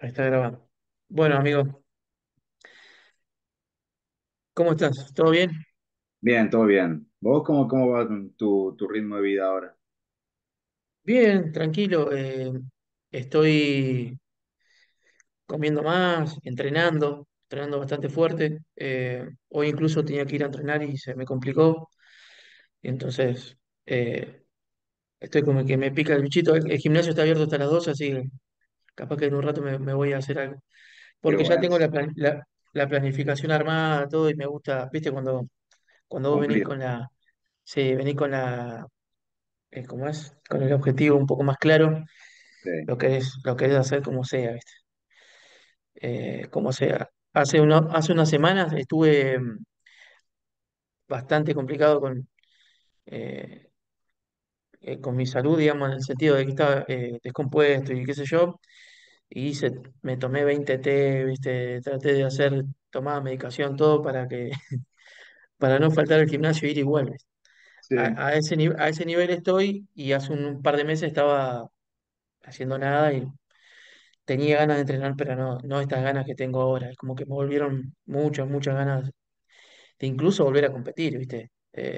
Ahí está grabando. Bueno, amigo, ¿cómo estás? ¿Todo bien? Bien, todo bien. ¿Vos cómo va tu ritmo de vida ahora? Bien, tranquilo. Estoy comiendo más, entrenando bastante fuerte. Hoy incluso tenía que ir a entrenar y se me complicó. Y entonces, eh, estoy como que me pica el bichito. El gimnasio está abierto hasta las 12, así que capaz que en un rato me voy a hacer algo. Qué Porque ya bueno, tengo la planificación armada, todo, y me gusta, viste, cuando vos venís cumplir. con sí, venís con ¿cómo es? Con el objetivo un poco más claro, Sí, lo querés hacer como sea, ¿viste? Como sea. Hace unas semanas estuve bastante complicado eh, con mi salud, digamos, en el sentido de que estaba descompuesto y qué sé yo, y me tomé 20 té, ¿viste? Traté de tomar medicación, todo para no faltar al gimnasio e ir igual, ¿viste? sí, A ese nivel estoy y hace un par de meses estaba haciendo nada y tenía ganas de entrenar, pero no estas ganas que tengo ahora. Es como que me volvieron muchas ganas de incluso volver a competir, ¿viste?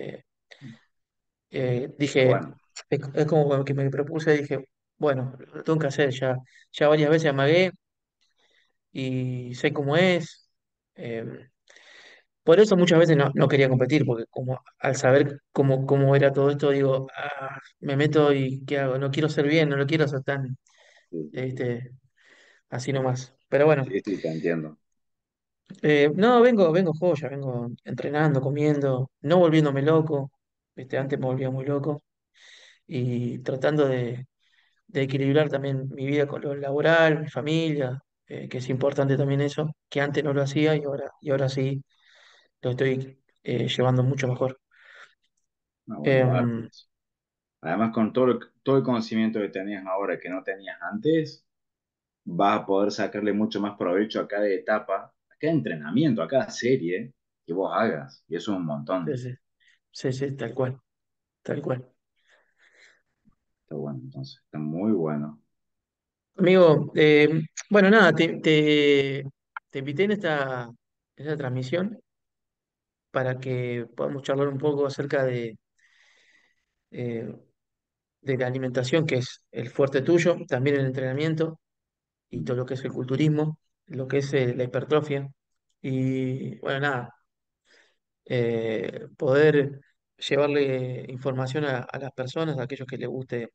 qué Dije, bueno. es como que me propuse, dije, bueno, lo tengo que hacer ya. Ya varias veces amagué y sé cómo es. eh, por eso muchas veces no quería competir, porque como al saber cómo era todo esto, digo, me meto y ¿qué hago? No quiero ser bien, no lo quiero hacer tan, Sí, ¿viste? Así nomás. Pero bueno. sí, sí, te entiendo. No, vengo joya, vengo entrenando, comiendo, no volviéndome loco, ¿viste? Antes me volvía muy loco y tratando de equilibrar también mi vida con lo laboral, mi familia, que es importante también eso, que antes no lo hacía y ahora sí lo estoy llevando mucho mejor. No, bueno, bárbaro. Em, Además, con todo el conocimiento que tenías ahora que no tenías antes, vas a poder sacarle mucho más provecho a cada etapa, a cada entrenamiento, a cada serie que vos hagas. Y eso es un sí, montón. sí, sí, sí, tal cual, tal cual. Está bueno, entonces, está muy bueno. Amigo, bueno, nada, te invité en esta transmisión para que podamos charlar un poco acerca eh, de la alimentación, que es el fuerte tuyo, también el entrenamiento y todo Mm. lo que es el culturismo, lo que es la hipertrofia. Y bueno, nada, poder llevarle información a las personas, a aquellos que les guste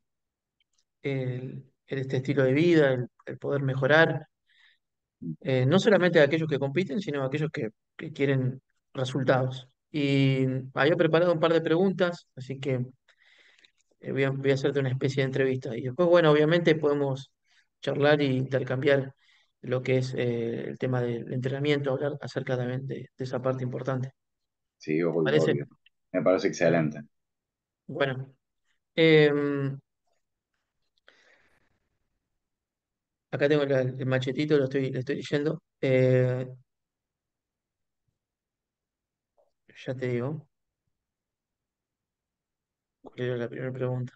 este estilo de vida, el poder mejorar, no solamente a aquellos que compiten, sino a aquellos que quieren resultados. Y había preparado un par de preguntas, así que voy a hacerte una especie de entrevista. Y después, bueno, obviamente podemos charlar y intercambiar lo que es el tema del entrenamiento, hablar acerca también de esa parte importante. Sí, ¿Te obvio, parece? obvio. Me parece Bueno, excelente. bueno. Em, Acá tengo el machetito, lo estoy leyendo. Ya te digo, ¿cuál era la primera pregunta?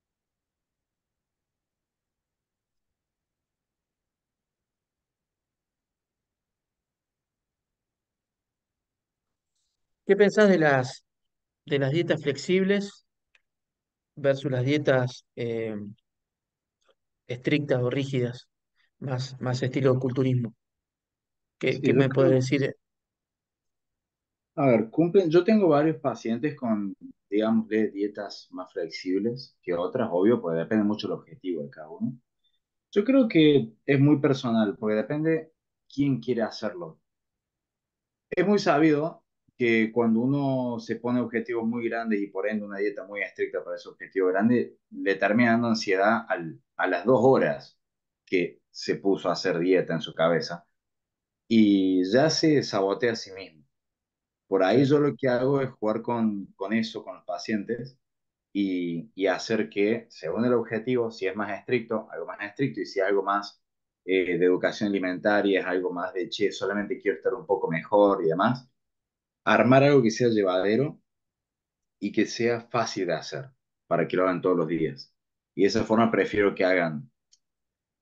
¿Qué pensás de las dietas flexibles versus las dietas estrictas o rígidas, más estilo culturismo? ¿Qué Sí, yo me puedes creo. decir? A ver, cumplen, yo tengo varios pacientes con, digamos, de dietas más flexibles que otras, obvio, porque depende mucho del objetivo de cada uno. Yo creo que es muy personal, porque depende quién quiere hacerlo. Es muy sabido que cuando uno se pone objetivos muy grandes y por ende una dieta muy estricta para ese objetivo grande, le termina dando ansiedad a las 2 horas que se puso a hacer dieta en su cabeza y ya se sabotea a sí mismo. Por ahí Sí, yo lo que hago es jugar con eso, con los pacientes, y hacer que, según el objetivo, si es más estricto, algo más estricto, y si es algo más de educación alimentaria, es algo más de, che, solamente quiero estar un poco mejor y demás, armar algo que sea llevadero y que sea fácil de hacer, para que lo hagan todos los días. Y de esa forma prefiero que hagan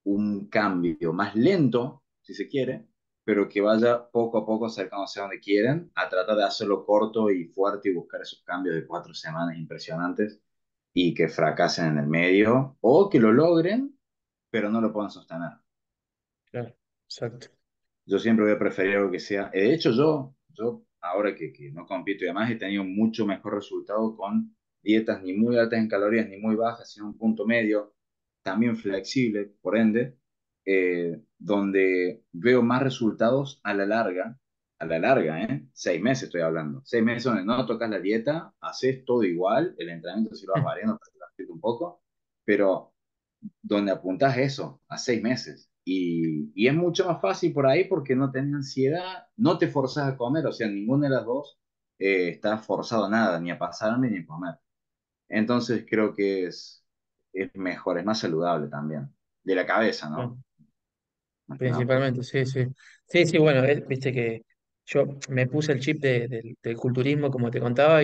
un cambio más lento, si se quiere, pero que vaya poco a poco acercándose a donde quieren, a tratar de hacerlo corto y fuerte y buscar esos cambios de 4 semanas impresionantes y que fracasen en el medio o que lo logren, pero no lo puedan sostener. claro, exacto. Yo siempre voy a preferir algo que sea. De hecho, yo ahora que no compito y demás, he tenido mucho mejor resultado con dietas ni muy altas en calorías ni muy bajas, sino un punto medio, también flexible, por ende, donde veo más resultados a la larga, ¿eh? 6 meses estoy hablando. 6 meses donde no tocas la dieta, haces todo igual, el entrenamiento si lo vas Mm, variando, un poco, pero donde apuntas eso, a 6 meses. Y es mucho más fácil por ahí porque no tenés ansiedad, no te forzas a comer, o sea, ninguna de las dos está forzado a nada, ni a pasarme ni a comer. Entonces creo que es mejor, es más saludable también. De la cabeza, ¿no? claro. Más que nada por eso. Principalmente, sí, sí. Sí, sí, bueno, viste que yo me puse el chip del culturismo, como te contaba,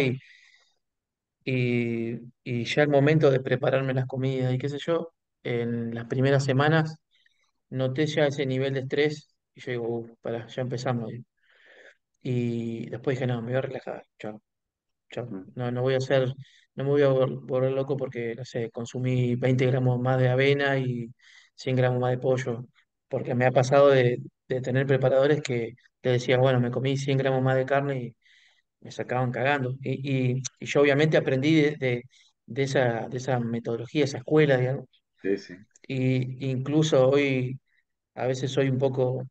y ya el momento de prepararme las comidas y qué sé yo, en las primeras semanas noté ya ese nivel de estrés y yo digo, pará, ya empezamos. Y después dije, no, me voy a relajar, chao, chao. Mm. No, no voy a hacer, no me voy a volver loco porque, no sé, consumí 20 gramos más de avena y 100 gramos más de pollo, porque me ha pasado de tener preparadores que te decían, bueno, me comí 100 gramos más de carne y me sacaban cagando. Y yo obviamente aprendí de esa metodología, esa escuela, digamos. Sí, sí, Y incluso hoy a veces soy un poco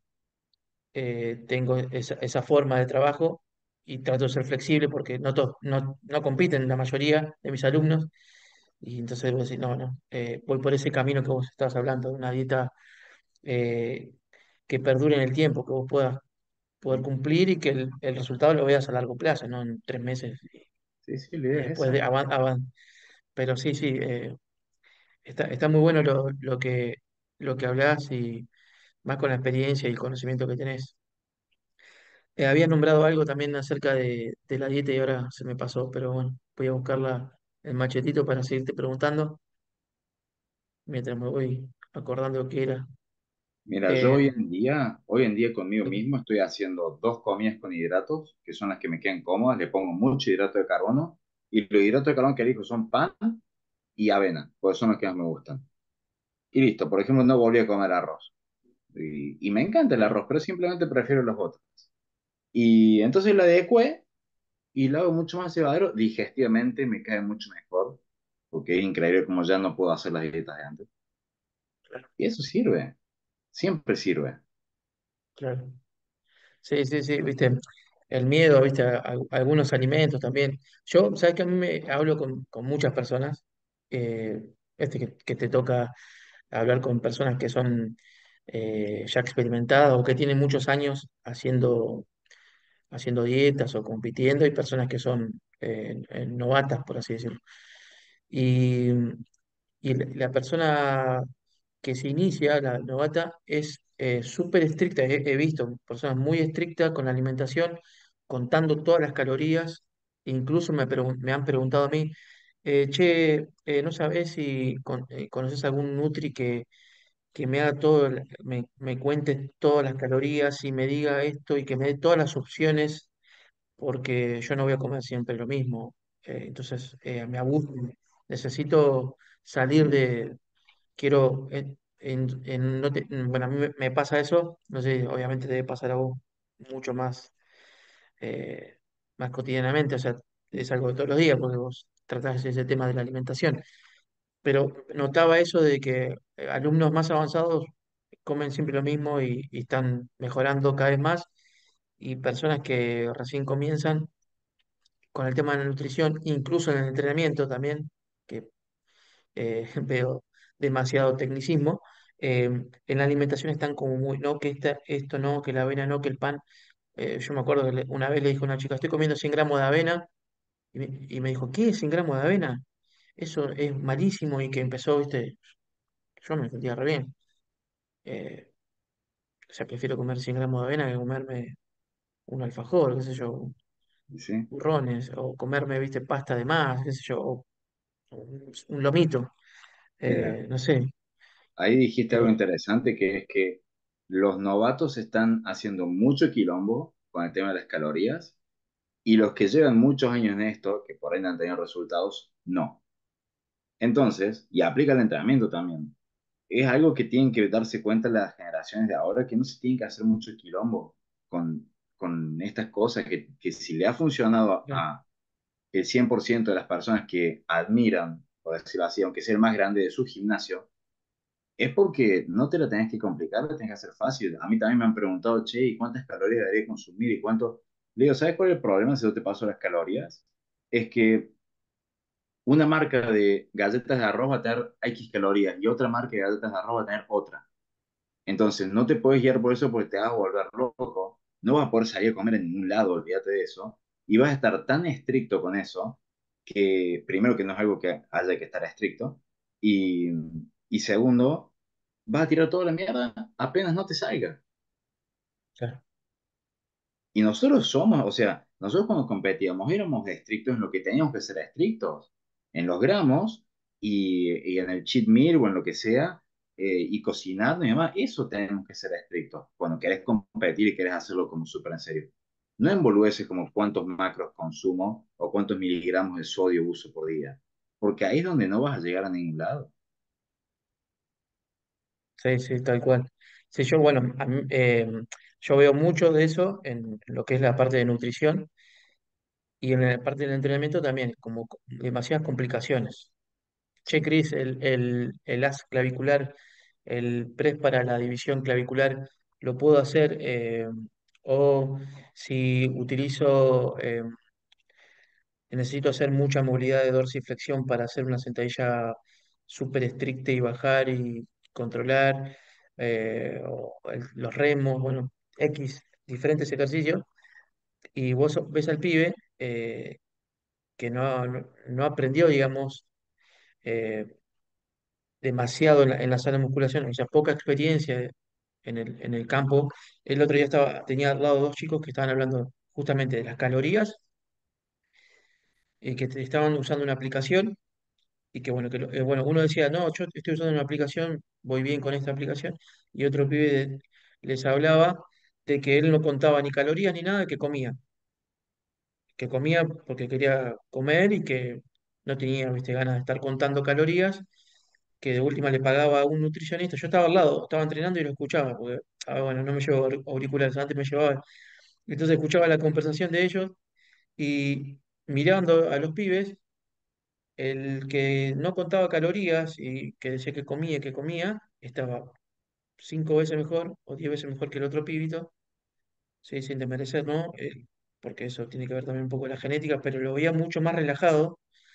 tengo esa forma de trabajo y trato de ser flexible porque no compiten la mayoría de mis alumnos y entonces debo decir, no, no, voy por ese camino que vos estabas hablando, de una dieta eh, que perdure en el tiempo, que vos puedas poder mm, cumplir y que el resultado lo veas a largo plazo, no en 3 meses sí, sí, la y idea es después de esa. Pero sí, sí, está muy bueno lo que hablás y más con la experiencia y el conocimiento que tenés. Había nombrado algo también acerca de la dieta y ahora se me pasó, pero bueno, voy a buscar el machetito para seguirte preguntando mientras me voy acordando qué era. Mira, yo Eh, hoy en día conmigo mismo estoy haciendo 2 comidas con hidratos, que son las que me quedan cómodas, le pongo mucho hidrato de carbono, y los hidratos de carbono que elijo son pan y avena, porque son los que más me gustan. Y listo, por ejemplo, no volví a comer arroz. Y me encanta el claro, arroz, pero simplemente prefiero los otros. Y entonces lo adecué y lo hago mucho más llevadero, digestivamente me cae mucho mejor, porque es increíble como ya no puedo hacer las dietas de antes. claro, Y eso sirve, siempre sirve. claro. Sí, sí, sí, viste, el miedo, viste, a algunos alimentos también. Yo, sabes que a mí me hablo con muchas personas, que te toca hablar con personas que son ya experimentadas o que tienen muchos años haciendo dietas o compitiendo, y personas que son novatas, por así decirlo. Y, y la persona que se inicia, la novata, es súper estricta. He visto personas muy estrictas con la alimentación, contando todas las calorías. Incluso me han preguntado a mí, che, ¿no sabés si conoces algún nutri que me haga todo, me cuente todas las calorías y me diga esto y que me dé todas las opciones? Porque yo no voy a comer siempre lo mismo. Entonces me aburro. Necesito salir quiero, no bueno, a mí me pasa eso, no sé, obviamente debe pasar a vos mucho más cotidianamente, o sea, es algo de todos los días porque vos tratás ese tema de la alimentación, pero notaba eso de que alumnos más avanzados comen siempre lo mismo y están mejorando cada vez más, y personas que recién comienzan con el tema de la nutrición, incluso en el entrenamiento también, que veo demasiado tecnicismo, en la alimentación están como muy, no, que esto no, que la avena no, que el pan. Yo me acuerdo que una vez le dijo a una chica, estoy comiendo 100 gramos de avena, y me dijo, ¿qué? ¿100 gramos de avena? Eso es malísimo, y que empezó, viste, yo me sentía re bien. Eh, o sea, prefiero comer 100 gramos de avena que comerme un alfajor, qué sé yo, ¿Sí? turrones, o comerme, viste, pasta de más, qué sé yo, o un lomito, Mira, no sé. ahí dijiste algo Pero, interesante, que es que los novatos están haciendo mucho quilombo con el tema de las calorías y los que llevan muchos años en esto, que por ahí no han tenido resultados, no. Entonces, y aplica el entrenamiento también. Es algo que tienen que darse cuenta las generaciones de ahora, que no se tienen que hacer mucho quilombo con estas cosas, que si le ha funcionado claro, a el 100% de las personas que admiran, por decirlo así, aunque sea el más grande de su gimnasio, es porque no te la tenés que complicar, la tenés que hacer fácil. A mí también me han preguntado, che, ¿y cuántas calorías debería consumir? ¿Y cuánto? Le digo, ¿sabes cuál es el problema si yo te paso las calorías? Es que una marca de galletas de arroz va a tener X calorías y otra marca de galletas de arroz va a tener otra. Entonces, no te puedes guiar por eso porque te vas a volver loco. No vas a poder salir a comer en ningún lado, olvídate de eso. Y vas a estar tan estricto con eso que, primero, que no es algo que haya que estar estricto. Y, y segundo, vas a tirar toda la mierda apenas no te salga. claro. Y nosotros somos, o sea, nosotros cuando competíamos éramos estrictos en lo que teníamos que ser estrictos, en los gramos y en el cheat meal o en lo que sea, y cocinando y demás, eso tenemos que ser estrictos cuando querés competir y querés hacerlo como súper en serio. No en boludeces como cuántos macros consumo o cuántos miligramos de sodio uso por día, porque ahí es donde no vas a llegar a ningún lado. Sí, sí, tal cual. Sí, yo, bueno, yo veo mucho de eso en lo que es la parte de nutrición y en la parte del entrenamiento también, como demasiadas complicaciones. Che, Sí. Cris, el haz clavicular, el press para la división clavicular, lo puedo hacer, o si utilizo, necesito hacer mucha movilidad de dorsiflexión para hacer una sentadilla súper estricta y bajar y controlar, o los remos, bueno, X, diferentes ejercicios, y vos ves al pibe que no aprendió, digamos, eh, demasiado en la sala de musculación, o sea, poca experiencia en el campo. El otro día tenía al lado dos chicos que estaban hablando justamente de las calorías y que estaban usando una aplicación y que bueno, bueno, uno decía, no, yo estoy usando una aplicación, voy bien con esta aplicación, y otro pibe les hablaba de que él no contaba ni calorías ni nada, que comía porque quería comer y que no tenía, viste, ganas de estar contando calorías, que de última le pagaba a un nutricionista. Yo estaba al lado, estaba entrenando y lo escuchaba, porque, bueno, no me llevo auriculares, antes me llevaba. Entonces escuchaba la conversación de ellos y mirando a los pibes, el que no contaba calorías y que decía que comía, estaba 5 veces mejor o 10 veces mejor que el otro pibito, sí, sin desmerecer, ¿no? Porque eso tiene que ver también un poco con la genética, pero lo veía mucho más relajado.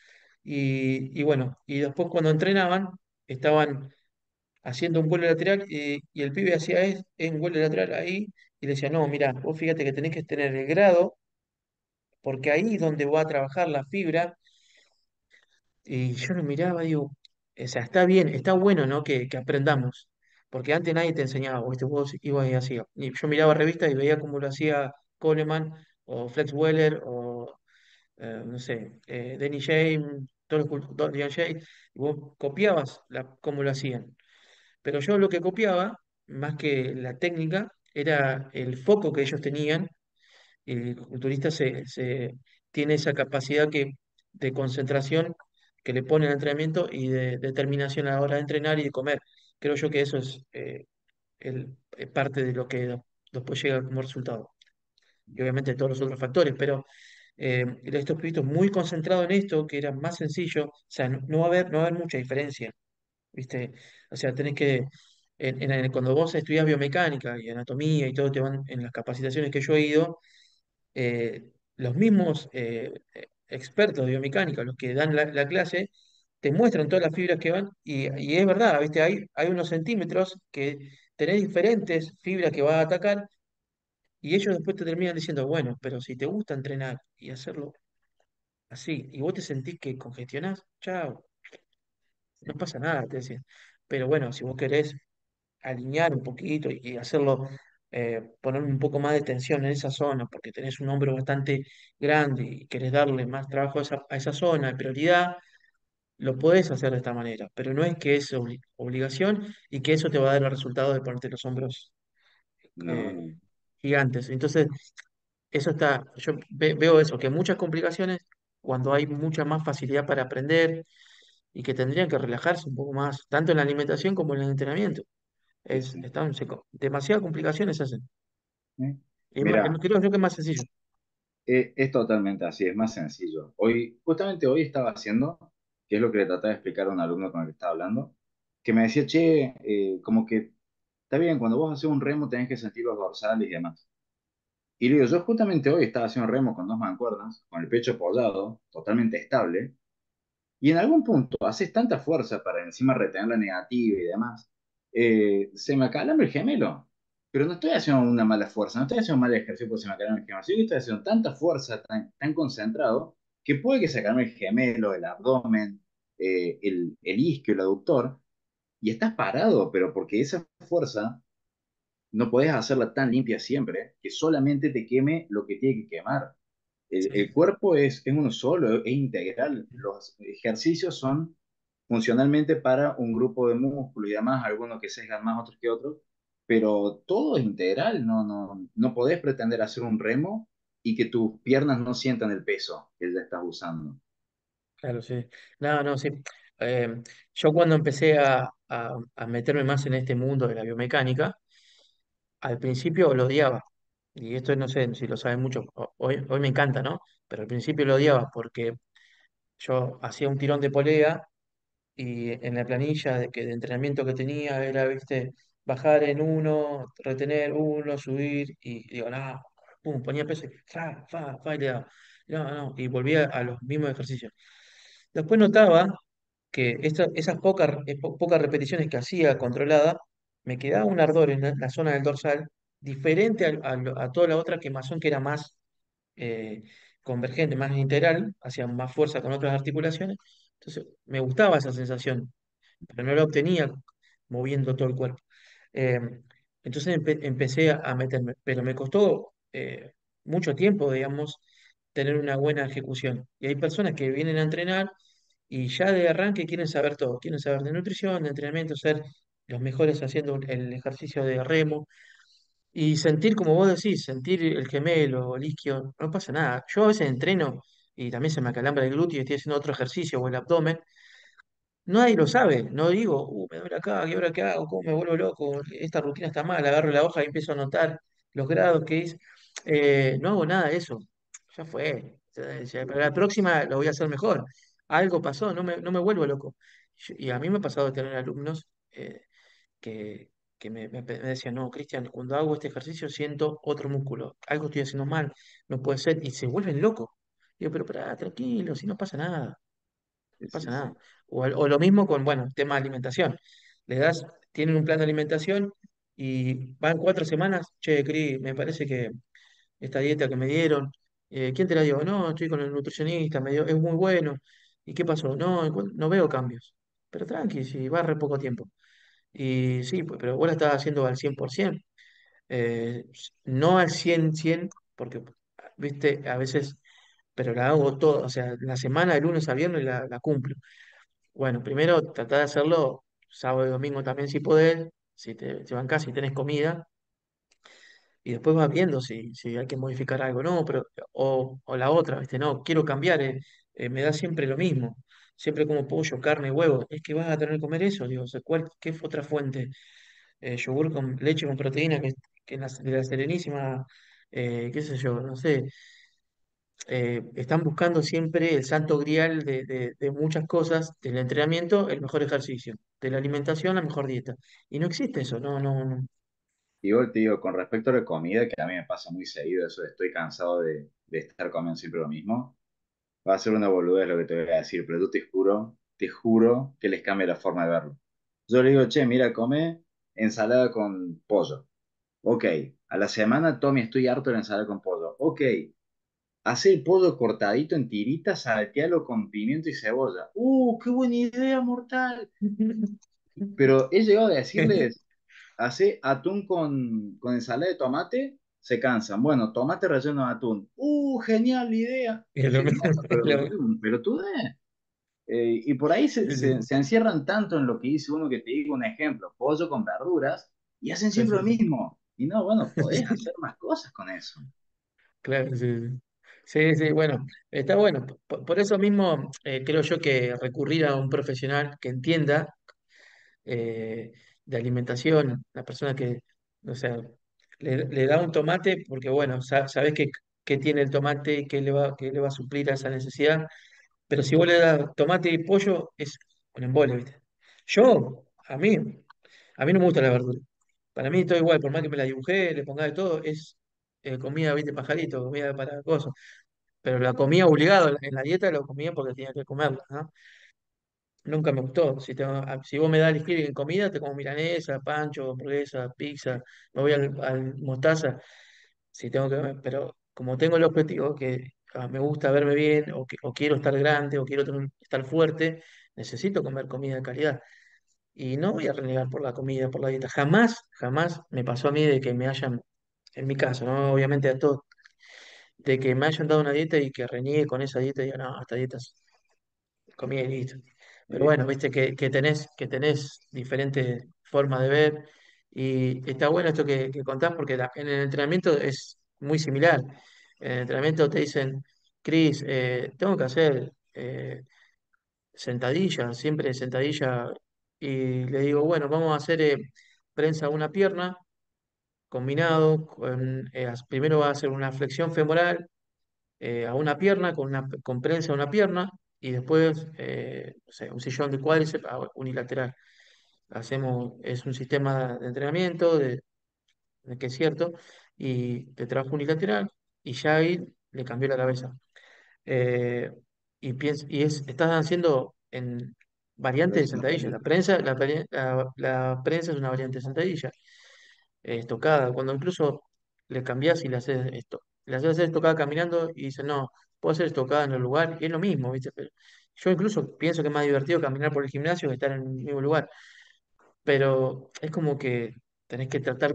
Y bueno, y después cuando entrenaban, estaban haciendo un vuelo lateral y el pibe hacía un vuelo lateral ahí y le decía, no, mira, vos fíjate que tenés que tener el grado, porque ahí es donde va a trabajar la fibra. Y yo lo miraba, digo, o sea, está bien, está bueno, ¿no? Que aprendamos, porque antes nadie te enseñaba, ¿viste? Vos ibas y hacías. Y yo miraba revistas y veía cómo lo hacía Coleman o Flex Weller o, no sé, Danny James, Dorian Yates, y vos copiabas cómo lo hacían. Pero yo lo que copiaba, más que la técnica, era el foco que ellos tenían. El culturista tiene esa capacidad de concentración que le pone al entrenamiento y de determinación a la hora de entrenar y de comer. Creo yo que eso es parte de lo que después llega como resultado. Y obviamente todos los otros factores, pero estos pibitos muy concentrados en esto, que era más sencillo, o sea, no va a haber mucha diferencia. ¿Viste? O sea, tenés que, cuando vos estudias biomecánica y anatomía y todo, te van en las capacitaciones que yo he ido, los mismos expertos de biomecánica, los que dan la clase, te muestran todas las fibras que van y es verdad, ¿viste? Hay unos centímetros que tenés diferentes fibras que vas a atacar y ellos después te terminan diciendo, bueno, pero si te gusta entrenar y hacerlo así y vos te sentís que congestionás, chao, no pasa nada, te decían. Pero bueno, si vos querés alinear un poquito y hacerlo, poner un poco más de tensión en esa zona, porque tenés un hombro bastante grande y querés darle más trabajo a esa zona de prioridad, lo podés hacer de esta manera, pero no es que es obligación y que eso te va a dar el resultado de ponerte los hombros No, eh, no, gigantes. Entonces, eso está, yo veo eso, que muchas complicaciones cuando hay mucha más facilidad para aprender y que tendrían que relajarse un poco más, tanto en la alimentación como en el entrenamiento. sí, sí. Demasiadas complicaciones hacen. ¿Eh? Creo Mira, yo que es más sencillo. es totalmente así, es más sencillo. Hoy, justamente hoy estaba haciendo, que es lo que le trataba de explicar a un alumno con el que estaba hablando, que me decía, che, como que está bien, cuando vos haces un remo tenés que sentir los dorsales y demás. Y le digo, yo justamente hoy estaba haciendo remo con dos mancuernas, con el pecho apoyado, totalmente estable, y en algún punto haces tanta fuerza para encima retener la negativa y demás, se me acalambra el gemelo. Pero no estoy haciendo una mala fuerza, no estoy haciendo un mal ejercicio porque se me acalambra el gemelo, sino que estoy haciendo tanta fuerza, tan concentrado, que puede que se acalme el gemelo, el abdomen, el isquio, el aductor, y estás parado, pero porque esa fuerza no podés hacerla tan limpia siempre que solamente te queme lo que tiene que quemar. El Sí. cuerpo es uno solo, es integral. Los ejercicios son funcionalmente para un grupo de músculos y demás, algunos que sesgan más, otros que otros, pero todo es integral. No podés pretender hacer un remo y que tus piernas no sientan el peso que ya estás usando. Claro, sí. No, no, sí. Eh, yo cuando empecé a meterme más en este mundo de la biomecánica, al principio lo odiaba. Y esto no sé si lo saben mucho, hoy me encanta, ¿no? Pero al principio lo odiaba porque yo hacía un tirón de polea y en la planilla de entrenamiento que tenía era, viste, bajar en uno, retener uno, subir y digo, no, pum, ponía peso y y le daba. No, no, y volvía a los mismos ejercicios. Después notaba que esas pocas repeticiones que hacía controlada, me quedaba un ardor en la zona del dorsal, diferente a toda la otra quemazón que era más eh, convergente, más integral, hacía más fuerza con otras articulaciones. Entonces, me gustaba esa sensación, pero no la obtenía moviendo todo el cuerpo. Eh, entonces empecé a meterme, pero me costó mucho tiempo, digamos, tener una buena ejecución. Y hay personas que vienen a entrenar y ya de arranque quieren saber todo, quieren saber de nutrición, de entrenamiento, ser los mejores haciendo el ejercicio de remo y sentir, como vos decís, sentir el gemelo, el isquio, no pasa nada. Yo a veces entreno y también se me acalambra el glúteo y estoy haciendo otro ejercicio o el abdomen. Nadie lo sabe, no digo, me duele acá, ¿qué hora qué hago? ¿Cómo me vuelvo loco? Esta rutina está mal, agarro la hoja y empiezo a notar los grados que es. No hago nada de eso, ya fue. Para la próxima lo voy a hacer mejor. Algo pasó, no me vuelvo loco. Y a mí me ha pasado de tener alumnos que, que me decían, no, Cristian, cuando hago este ejercicio siento otro músculo, algo estoy haciendo mal, no puede ser, y se vuelven locos. Digo, pero pará, tranquilo, si no pasa nada Sí, pasa sí, nada. sí. O lo mismo con, bueno, tema de alimentación. Le das, tienen un plan de alimentación y van 4 semanas, che, Cris, me parece que esta dieta que me dieron, ¿quién te la dio? No, estoy con el nutricionista, me dio, es muy bueno. ¿Y qué pasó? No, no veo cambios. Pero tranqui, si va re poco tiempo. Y sí, pues, pero vos la estás haciendo al 100%. No al 100 porque, viste, a veces, pero la hago todo, o sea, la semana de lunes a viernes la cumplo. Bueno, primero tratá de hacerlo sábado y domingo también si podés, si bancás, si tenés comida, y después vas viendo si hay que modificar algo, no, pero, o la otra, ¿viste? No, quiero cambiar, me da siempre lo mismo, siempre como pollo, carne, huevo, es que vas a tener que comer eso, digo, o sea, ¿qué fue otra fuente? Yogur con leche con proteína, de la Serenísima, qué sé yo, no sé, están buscando siempre el santo grial de muchas cosas, del entrenamiento, el mejor ejercicio, de la alimentación, la mejor dieta. Y no existe eso, no, no, no. Igual te digo, con respecto a la comida, que a mí me pasa muy seguido, eso de estoy cansado de estar comiendo siempre lo mismo. Va a ser una boludez lo que te voy a decir, pero yo te juro que les cambia la forma de verlo. Yo le digo, che, mira, come ensalada con pollo. Ok, a la semana, Tommy, estoy harto de la ensalada con pollo. Ok, hace el pollo cortadito en tiritas, saltealo con pimiento y cebolla. ¡Qué buena idea, mortal! Pero he llegado a decirles, hace atún con ensalada de tomate, se cansan. Bueno, tomate relleno de atún. Genial idea. Es lo Dije, no, mismo, es pero lo ¿qué? mismo. Pero tú, Y por ahí Sí, sí, se encierran tanto en lo que dice uno que te digo un ejemplo, pollo con verduras, y hacen sí, siempre sí, lo sí. mismo. Y no, bueno, podés hacer más cosas con eso. Claro, sí, sí. Sí, sí, bueno, está bueno. Por eso mismo creo yo que recurrir a un profesional que entienda eh, de alimentación, la persona que, o sea, le da un tomate porque, bueno, sabes que tiene el tomate y que le va a suplir a esa necesidad, pero si vos le das tomate y pollo, es un embole, ¿viste? Yo, a mí no me gusta la verdura. Para mí todo igual, por más que me la dibujé, le ponga de todo, es comida, ¿viste? Pajarito, comida para cosas. Pero la comía obligado, en la dieta lo comía porque tenía que comerla, ¿no? Nunca me gustó. Si vos me das a elegir en comida, te como milanesa, pancho, hamburguesa, pizza, me voy al mostaza, si tengo que, pero como tengo el objetivo que me gusta verme bien, o quiero estar grande, o quiero estar fuerte, necesito comer comida de calidad. Y no voy a renegar por la comida, por la dieta. Jamás, jamás me pasó a mí de que me hayan, en mi caso, ¿no? Obviamente a todos, de que me hayan dado una dieta y que reniegue con esa dieta y diga, no, esta dieta es comida y listo. Pero ¿Sí? bueno, viste que tenés diferentes formas de ver y está bueno esto que contás porque en el entrenamiento es muy similar. En el entrenamiento te dicen, Cris, tengo que hacer sentadilla, siempre sentadilla, y le digo, bueno, vamos a hacer prensa a una pierna combinado primero va a hacer una flexión femoral a una pierna con prensa a una pierna y después no sé, un sillón de cuádriceps unilateral. Es un sistema de entrenamiento de que es cierto y de trabajo unilateral y ya ahí le cambió la cabeza. Eh, estás haciendo en variantes de Flexión sentadilla. pelvis. La prensa es una variante de sentadilla estocada, cuando incluso le cambiás y le haces esto, le haces hacer estocada caminando y dice, no, puedo hacer estocada en el lugar, y es lo mismo, ¿viste? Pero yo incluso pienso que es más divertido caminar por el gimnasio que estar en el mismo lugar, pero es como que tenés que tratar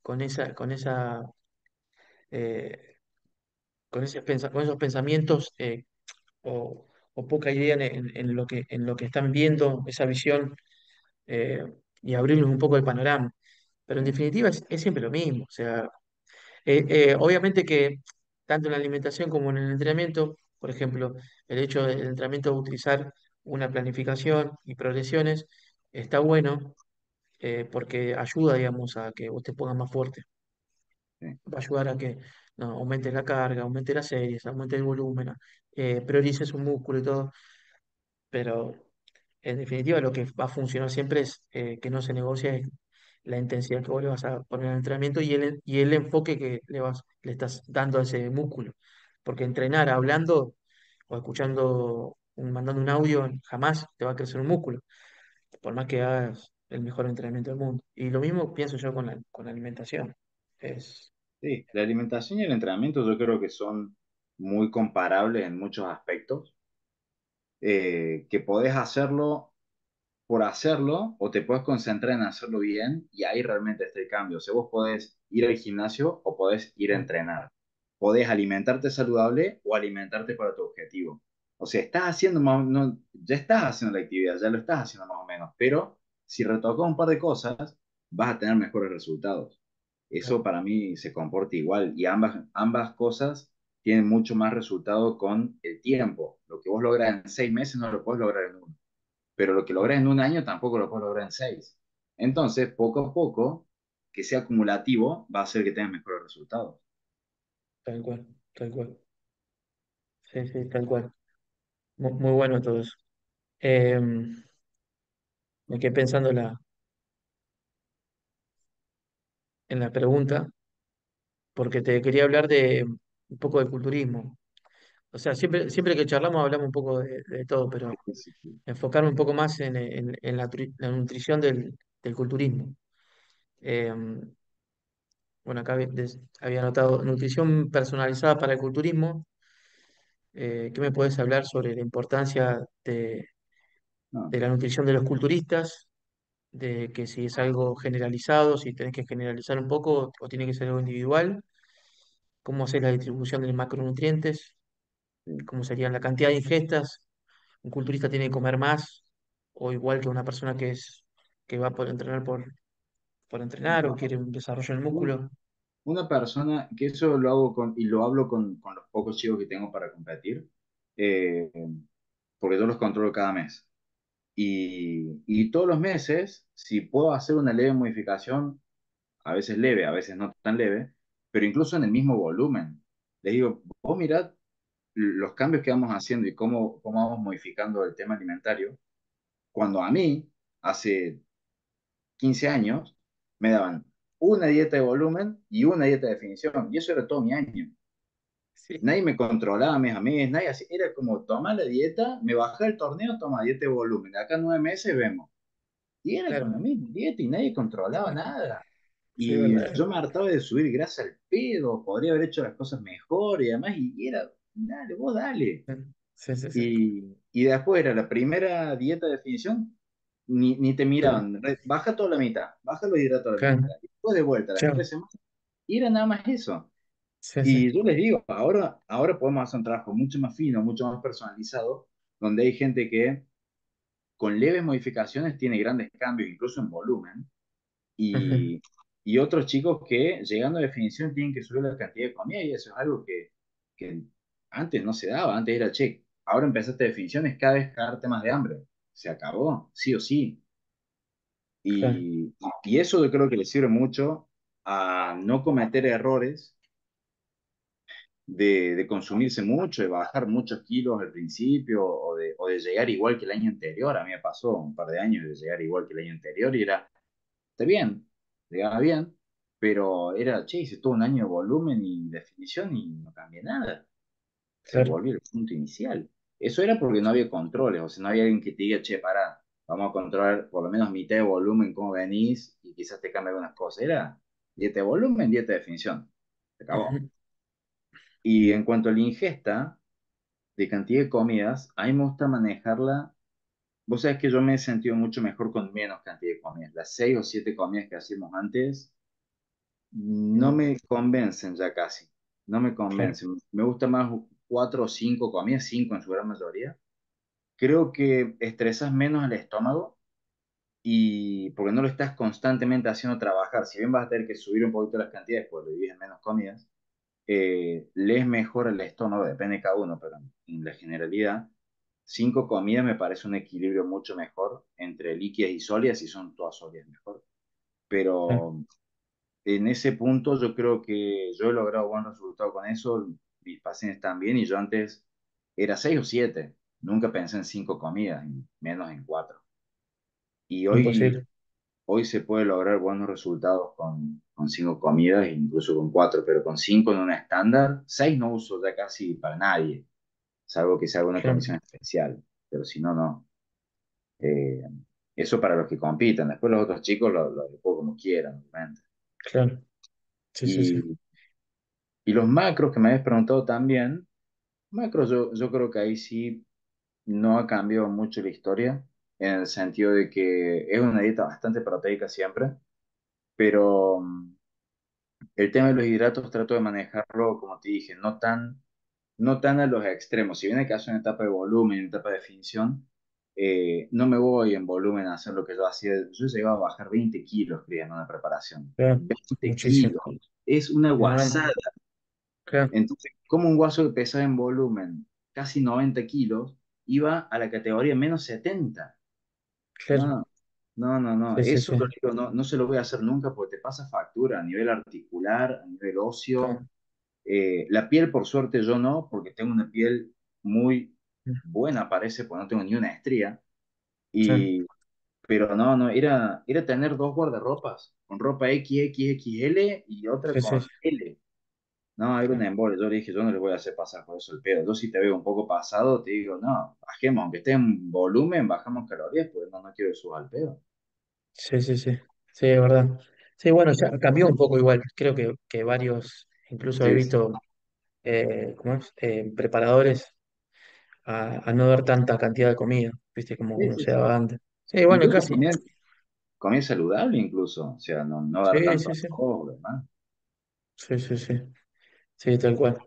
eh, con esos pensamientos o poca idea en lo que están viendo, esa visión, eh, y abrirles un poco el panorama. Pero en definitiva es siempre lo mismo. O sea, obviamente que tanto en la alimentación como en el entrenamiento, por ejemplo, el hecho del entrenamiento de utilizar una planificación y progresiones está bueno porque ayuda, digamos, a que vos te pongas más fuerte. Sí, Va a ayudar a que no, aumente la carga, aumente las series, aumente el volumen, priorices un músculo y todo. Pero en definitiva, lo que va a funcionar siempre es que no se negocie la intensidad que vos le vas a poner al entrenamiento y el enfoque que le estás dando a ese músculo. Porque entrenar hablando o mandando un audio, jamás te va a crecer un músculo, por más que hagas el mejor entrenamiento del mundo. Y lo mismo pienso yo con la alimentación. Es, sí, la alimentación y el entrenamiento yo creo que son muy comparables en muchos aspectos, que podés hacerlo por hacerlo o te puedes concentrar en hacerlo bien y ahí realmente está el cambio. O sea, vos podés ir al gimnasio o podés ir a entrenar. Podés alimentarte saludable o alimentarte para tu objetivo. O sea, estás haciendo no, ya estás haciendo la actividad, ya lo estás haciendo más o menos, pero si retocas un par de cosas, vas a tener mejores resultados. Eso para mí se comporta igual y ambas cosas tienen mucho más resultado con el tiempo. Lo que vos logras en 6 meses no lo puedes lograr en uno, pero lo que logras en un año tampoco lo puedes lograr en 6. Entonces, poco a poco, que sea acumulativo, va a hacer que tengas mejores resultados. tal cual, tal cual. Sí, sí, tal cual. Muy bueno todo eso. Me quedé pensando en la pregunta, porque te quería hablar de un poco de culturismo. O sea, siempre que charlamos hablamos un poco de todo, pero Sí, sí, sí. enfocarme un poco más en la nutrición del culturismo. Eh, bueno, acá había anotado nutrición personalizada para el culturismo. ¿Qué me puedes hablar sobre la importancia No, de la nutrición de los culturistas? De que si es algo generalizado, si tenés que generalizar un poco o tiene que ser algo individual, cómo hacer la distribución de macronutrientes, sí. cómo serían la cantidad de ingestas, un culturista tiene que comer más, o igual que una persona que va por entrenar por entrenar o No, quiere un desarrollo del un- músculo. una persona, que eso lo hago y lo hablo con los pocos chicos que tengo para competir, eh, porque yo los controlo cada mes. Y todos los meses, si puedo hacer una leve modificación, a veces leve, a veces no tan leve, pero incluso en el mismo volumen, les digo, vos mirad los cambios que vamos haciendo y cómo vamos modificando el tema alimentario, cuando a mí, hace 15 años, me daban una dieta de volumen y una dieta de definición, y eso era todo mi año. Sí, Nadie me controlaba mes a mes, nadie así, era como, toma la dieta, me baja el torneo, toma dieta de volumen, de acá 9 meses vemos. Y era con la claro, misma dieta y nadie controlaba nada. sí, Y verdad. yo me hartaba de subir grasa al pedo, podría haber hecho las cosas mejor y además, y era, dale, vos dale. Sí, sí, sí. Y después era la primera dieta de definición, ni te Sí, miraban, baja toda la mitad, baja los hidratos a la mitad. claro, Y después de vuelta, las claro. 3 semanas, y era nada más eso. Sí, sí. Y yo les digo, ahora podemos hacer un trabajo mucho más fino, mucho más personalizado, donde hay gente que con leves modificaciones tiene grandes cambios, incluso en volumen, Ujú. y, y otros chicos que llegando a definición tienen que subir la cantidad de comida y eso es algo que antes no se daba, antes era che, ahora empezaste definiciones, cada vez cagarte más de hambre, se acabó, sí o sí. Claro, Y eso yo creo que le sirve mucho a no cometer errores de consumirse mucho, de bajar muchos kilos al principio o de llegar igual que el año anterior. A mí me pasó un par de años de llegar igual que el año anterior y era, está bien, llegaba bien, pero era, che, hice todo un año de volumen y definición y no cambié nada. O sea, claro, volví al punto inicial. Eso era porque no sí, había controles, o sea, no había alguien que te diga, che, pará, vamos a controlar por lo menos mitad de volumen, cómo venís y quizás te cambie algunas cosas. Era dieta de volumen, dieta de definición. Se acabó. ujú, Y en cuanto a la ingesta de cantidad de comidas, a mí me gusta manejarla. Vos sabés que yo me he sentido mucho mejor con menos cantidad de comidas. Las 6 o 7 comidas que hacíamos antes no mm, me convencen ya casi. No me claro, convencen. Me gusta más 4 o 5 comidas, 5 en su gran mayoría. Creo que estresas menos el estómago y porque no lo estás constantemente haciendo trabajar. Si bien vas a tener que subir un poquito las cantidades porque lo divides en menos comidas, lees mejor el estómago, depende de cada uno, pero en la generalidad, 5 comidas me parece un equilibrio mucho mejor entre líquidas y sólidas, si son todas sólidas mejor. claro, Pero en ese punto yo creo que yo he logrado buen resultado con eso, mis pacientes también, y yo antes era 6 o 7, nunca pensé en 5 comidas, menos en 4. Y hoy, imposible. hoy se puede lograr buenos resultados con 5 comidas, incluso con 4, pero con 5 en una estándar, 6 no uso ya casi para nadie, salvo que sea alguna Claro, condición especial, pero si no, no. Eh, Eso para los que compitan, después los otros chicos lo adecuo como quieran, obviamente. claro, sí, sí, sí, Y, y los macros que me habías preguntado también, macros yo creo que ahí sí no ha cambiado mucho la historia, en el sentido de que es una dieta bastante proteica siempre, pero el tema de los hidratos trato de manejarlo, como te dije, no tan a los extremos. Si bien hay que hacer una etapa de volumen y una etapa de definición, no me voy en volumen a hacer lo que yo hacía. Yo llegaba a bajar 20 kilos, Cristian, en una preparación. claro, 20 muchísimo. kilos. Es una No, guasada. claro, Entonces, como un guaso que pesaba en volumen casi 90 kilos, iba a la categoría -70. claro, No, no, no, no. sí, sí, Eso sí, lo digo, no, no se lo voy a hacer nunca porque te pasa factura a nivel articular, a nivel óseo. claro, La piel, por suerte, yo no, porque tengo una piel muy buena, parece, porque no tengo ni una estría. claro, Y, pero no, no, era tener dos guardarropas, con ropa XXXL y otra sí, sí, con L. No, era un claro, embole. Yo le dije, yo no les voy a hacer pasar por eso el pedo. Yo si te veo un poco pasado, te digo, no, bajemos, aunque esté en volumen, bajamos calorías, pues no quiero que subas al pedo. sí, sí, sí, sí, es verdad. Sí, bueno, ya cambió un poco igual. Creo que varios, incluso he Sí, sí. visto, ¿cómo es? Preparadores a no dar tanta cantidad de comida, ¿viste? Sí, Como sí, se sí. daba antes. Sí, bueno, Incluso casi. comida saludable, incluso. O sea, no dar Sí, tanto sí, sí, alcohol, demás. sí, sí, sí, sí, tal cual.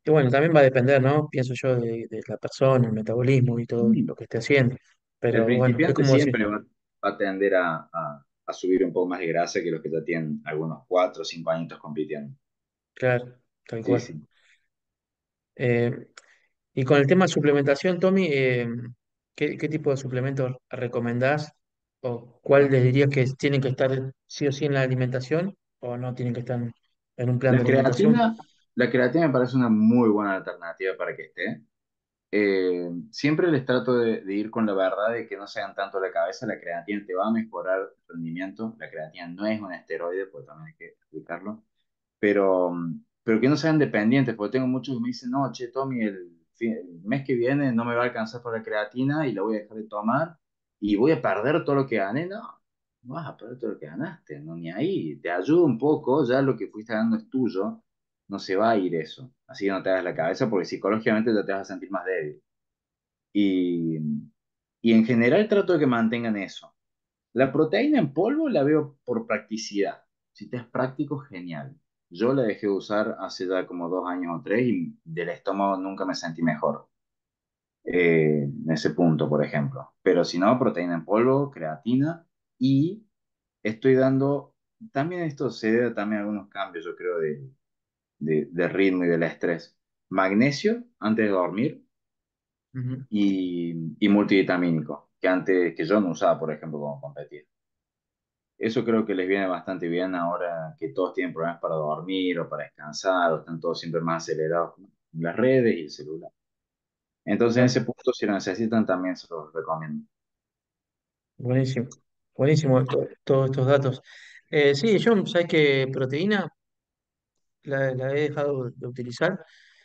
Y bueno, también va a depender, ¿no? Pienso yo de la persona, el metabolismo y todo Mm. lo que esté haciendo. El Pero bueno, es principiante como decir, siempre va a tender a subir un poco más de grasa que los que ya tienen algunos 4 o 5 añitos compitiendo. claro, tal Sí, cual. sí. Eh, y con el tema de suplementación, Tommy, ¿qué tipo de suplementos recomendás? ¿O cuál les dirías que tienen que estar sí o sí en la alimentación o no tienen que estar en un plan de La alimentación? creatina, la creatina me parece una muy buena alternativa para que esté. Siempre les trato de ir con la verdad de que no se hagan tanto la cabeza. La creatina te va a mejorar el rendimiento. La creatina no es un esteroide, pues también hay que explicarlo. Pero que no sean dependientes, porque tengo muchos que me dicen, no, che, Tommy, el mes que viene no me va a alcanzar para la creatina y la voy a dejar de tomar y voy a perder todo lo que gané. No, no vas a perder todo lo que ganaste, no, ni ahí. Te ayuda un poco, ya lo que fuiste ganando es tuyo, no se va a ir eso. Así que no te hagas la cabeza porque psicológicamente ya te vas a sentir más débil. Y, y en general trato de que mantengan eso. La proteína en polvo la veo por practicidad. Si te es práctico, genial. Yo la dejé de usar hace ya como 2 años o 3 y del estómago nunca me sentí mejor. En ese punto, por ejemplo. Pero si no, proteína en polvo, creatina y estoy dando, también esto se debe también a algunos cambios, yo creo, de ritmo y del estrés. Magnesio antes de dormir Ujú. y multivitamínico, que antes que yo no usaba, por ejemplo, como competía. Eso creo que les viene bastante bien ahora que todos tienen problemas para dormir o para descansar o están todos siempre más acelerados con las redes y el celular. Entonces, en ese Claro, punto, si lo necesitan, también se los recomiendo. buenísimo. Buenísimo todos estos datos. Sí, yo, sabes que proteína la he dejado de utilizar.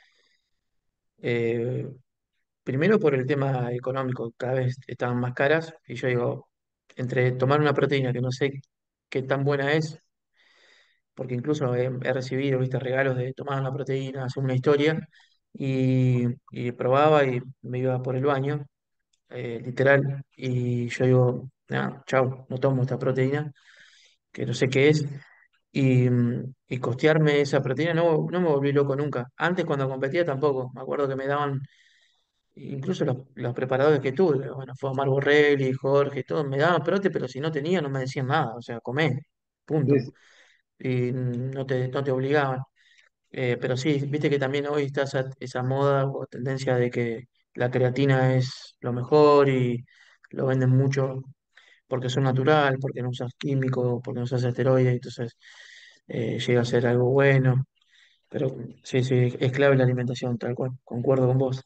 eh, Primero por el tema económico, cada vez estaban más caras y yo digo, entre tomar una proteína que no sé qué tan buena es, porque incluso he recibido, viste, regalos de tomar una proteína, hacer una historia, y probaba y me iba por el baño, literal, y yo digo, nada, chau, no tomo esta proteína, que no sé qué es, y costearme esa proteína no me volví loco nunca. Antes cuando competía tampoco, me acuerdo que me daban, incluso los preparadores que tuve, bueno, fue Omar Borrelli, Jorge, todos me daban prote, pero si no tenía no me decían nada, o sea, comé, Sí, punto. sí, Y no te obligaban. Pero sí, viste que también hoy está esa moda o tendencia de que la creatina es lo mejor y lo venden mucho porque son natural, porque no usas químicos, porque no usas esteroides, entonces llega a ser algo bueno. Pero sí, sí, es clave la alimentación, tal cual, concuerdo con vos.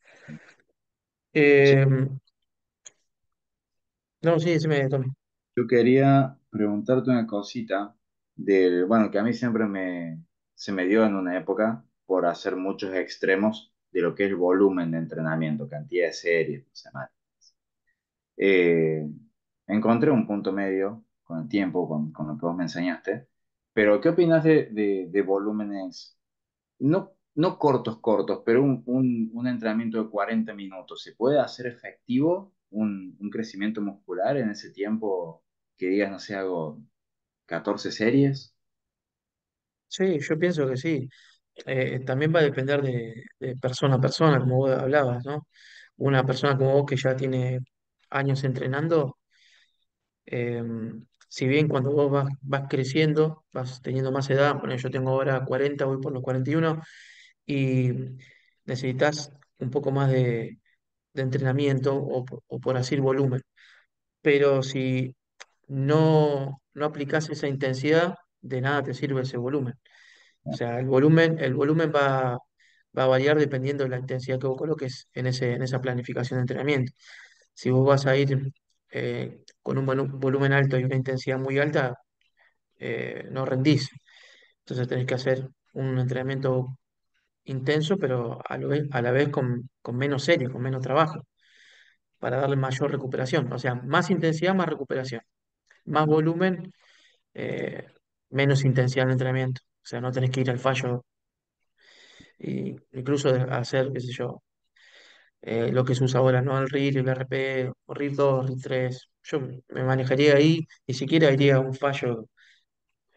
sí. Eh, no, sí, decime, Tommy. Yo quería preguntarte una cosita bueno, que a mí siempre se me dio en una época por hacer muchos extremos de lo que es el volumen de entrenamiento, cantidad de series por semana. Eh, Encontré un punto medio con el tiempo, con lo que vos me enseñaste, pero ¿qué opinas de volúmenes, no cortos, cortos, pero un entrenamiento de 40 minutos? ¿Se puede hacer efectivo un crecimiento muscular en ese tiempo que digas, no sé, hago 14 series? Sí, yo pienso que sí. También va a depender de persona a persona, como vos hablabas, ¿no? Una persona como vos que ya tiene años entrenando, eh, si bien cuando vos vas creciendo, vas teniendo más edad, bueno, yo tengo ahora 40, voy por los 41, y necesitas un poco más de entrenamiento o por así volumen. Pero si no aplicás esa intensidad, de nada te sirve ese volumen. O sea, el volumen va a variar dependiendo de la intensidad que vos coloques en esa planificación de entrenamiento. Si vos vas a ir con un volumen alto y una intensidad muy alta, no rendís. Entonces tenés que hacer un entrenamiento intenso, pero a la vez con menos serie, con menos trabajo, para darle mayor recuperación. O sea, más intensidad, más recuperación. Más volumen, eh, menos intensidad en el entrenamiento. O sea, no tenés que ir al fallo incluso de hacer, qué sé yo, lo que se usa ahora, ¿no? El RIR, el RP, o RIR 2, RIR 3. Yo me manejaría ahí, ni siquiera iría a un fallo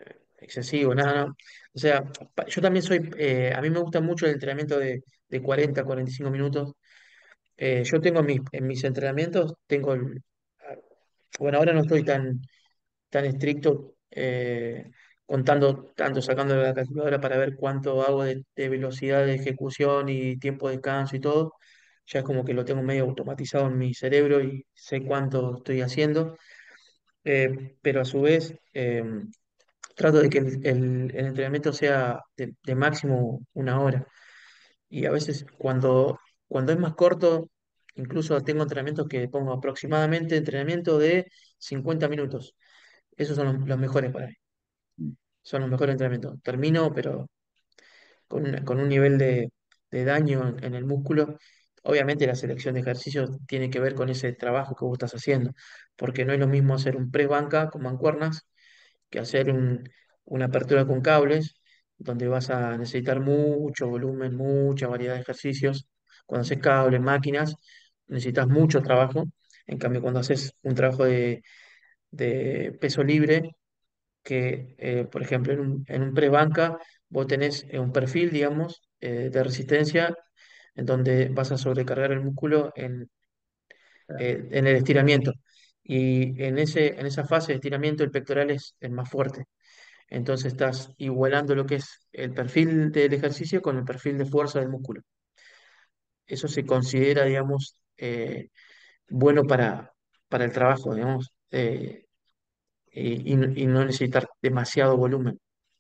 excesivo, nada, no. O sea, yo también soy, a mí me gusta mucho el entrenamiento de 40, 45 minutos. Yo tengo en mis entrenamientos, ah, bueno, ahora no estoy tan estricto, contando tanto, sacando la calculadora para ver cuánto hago de velocidad de ejecución y tiempo de descanso y todo. Ya es como que lo tengo medio automatizado en mi cerebro y sé cuánto estoy haciendo. Pero a su vez, trato de que el entrenamiento sea de máximo una hora. Y a veces cuando es más corto, incluso tengo entrenamientos que pongo aproximadamente entrenamiento de 50 minutos. Esos son los mejores para mí. Mm. Son los mejores entrenamientos. Termino, pero con un nivel de daño en el músculo. Obviamente la selección de ejercicios tiene que ver con ese trabajo que vos estás haciendo, porque no es lo mismo hacer un press banca con mancuernas que hacer una apertura con cables, donde vas a necesitar mucho volumen, mucha variedad de ejercicios. Cuando haces cables, máquinas, necesitas mucho trabajo. En cambio, cuando haces un trabajo de peso libre, que, por ejemplo, en un press banca, vos tenés un perfil, digamos, de resistencia, en donde vas a sobrecargar el músculo en el estiramiento. Y en esa fase de estiramiento, el pectoral es el más fuerte. Entonces estás igualando lo que es el perfil del ejercicio con el perfil de fuerza del músculo. Eso se considera, digamos, bueno para el trabajo, digamos, y no necesitar demasiado volumen.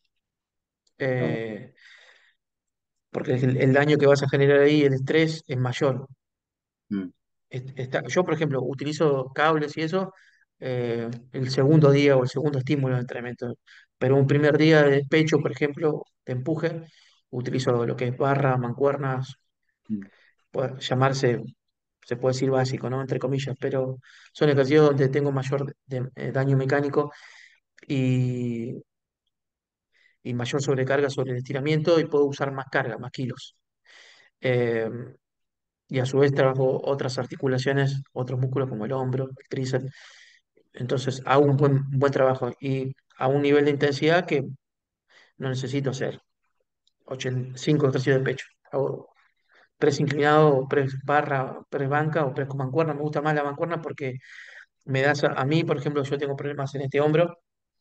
No. Eh, Porque el daño que vas a generar ahí, el estrés, es mayor. Mm, Yo, por ejemplo, utilizo cables y eso el segundo día o el segundo estímulo de entrenamiento, pero un primer día de pecho, por ejemplo, de empuje, utilizo lo que es barra, mancuernas, mm, puede llamarse, se puede decir básico, ¿no? Entre comillas, pero son ejercicios donde tengo mayor daño mecánico y, y mayor sobrecarga sobre el estiramiento y puedo usar más carga, más kilos. Eh, y a su vez trabajo otras articulaciones, otros músculos como el hombro, el tríceps. Entonces hago un buen trabajo y a un nivel de intensidad que no necesito hacer 5 ejercicios de pecho. Hago press inclinado, o press barra, press banca o press con mancuerna. Me gusta más la mancuerna porque me da, a mí, por ejemplo, yo tengo problemas en este hombro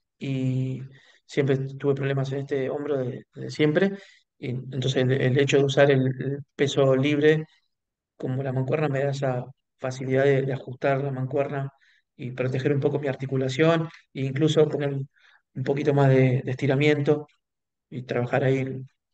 y siempre tuve problemas en este hombro de siempre. Y entonces el hecho de usar el peso libre como la mancuerna me da esa facilidad de ajustar la mancuerna y proteger un poco mi articulación e incluso poner un poquito más de estiramiento y trabajar ahí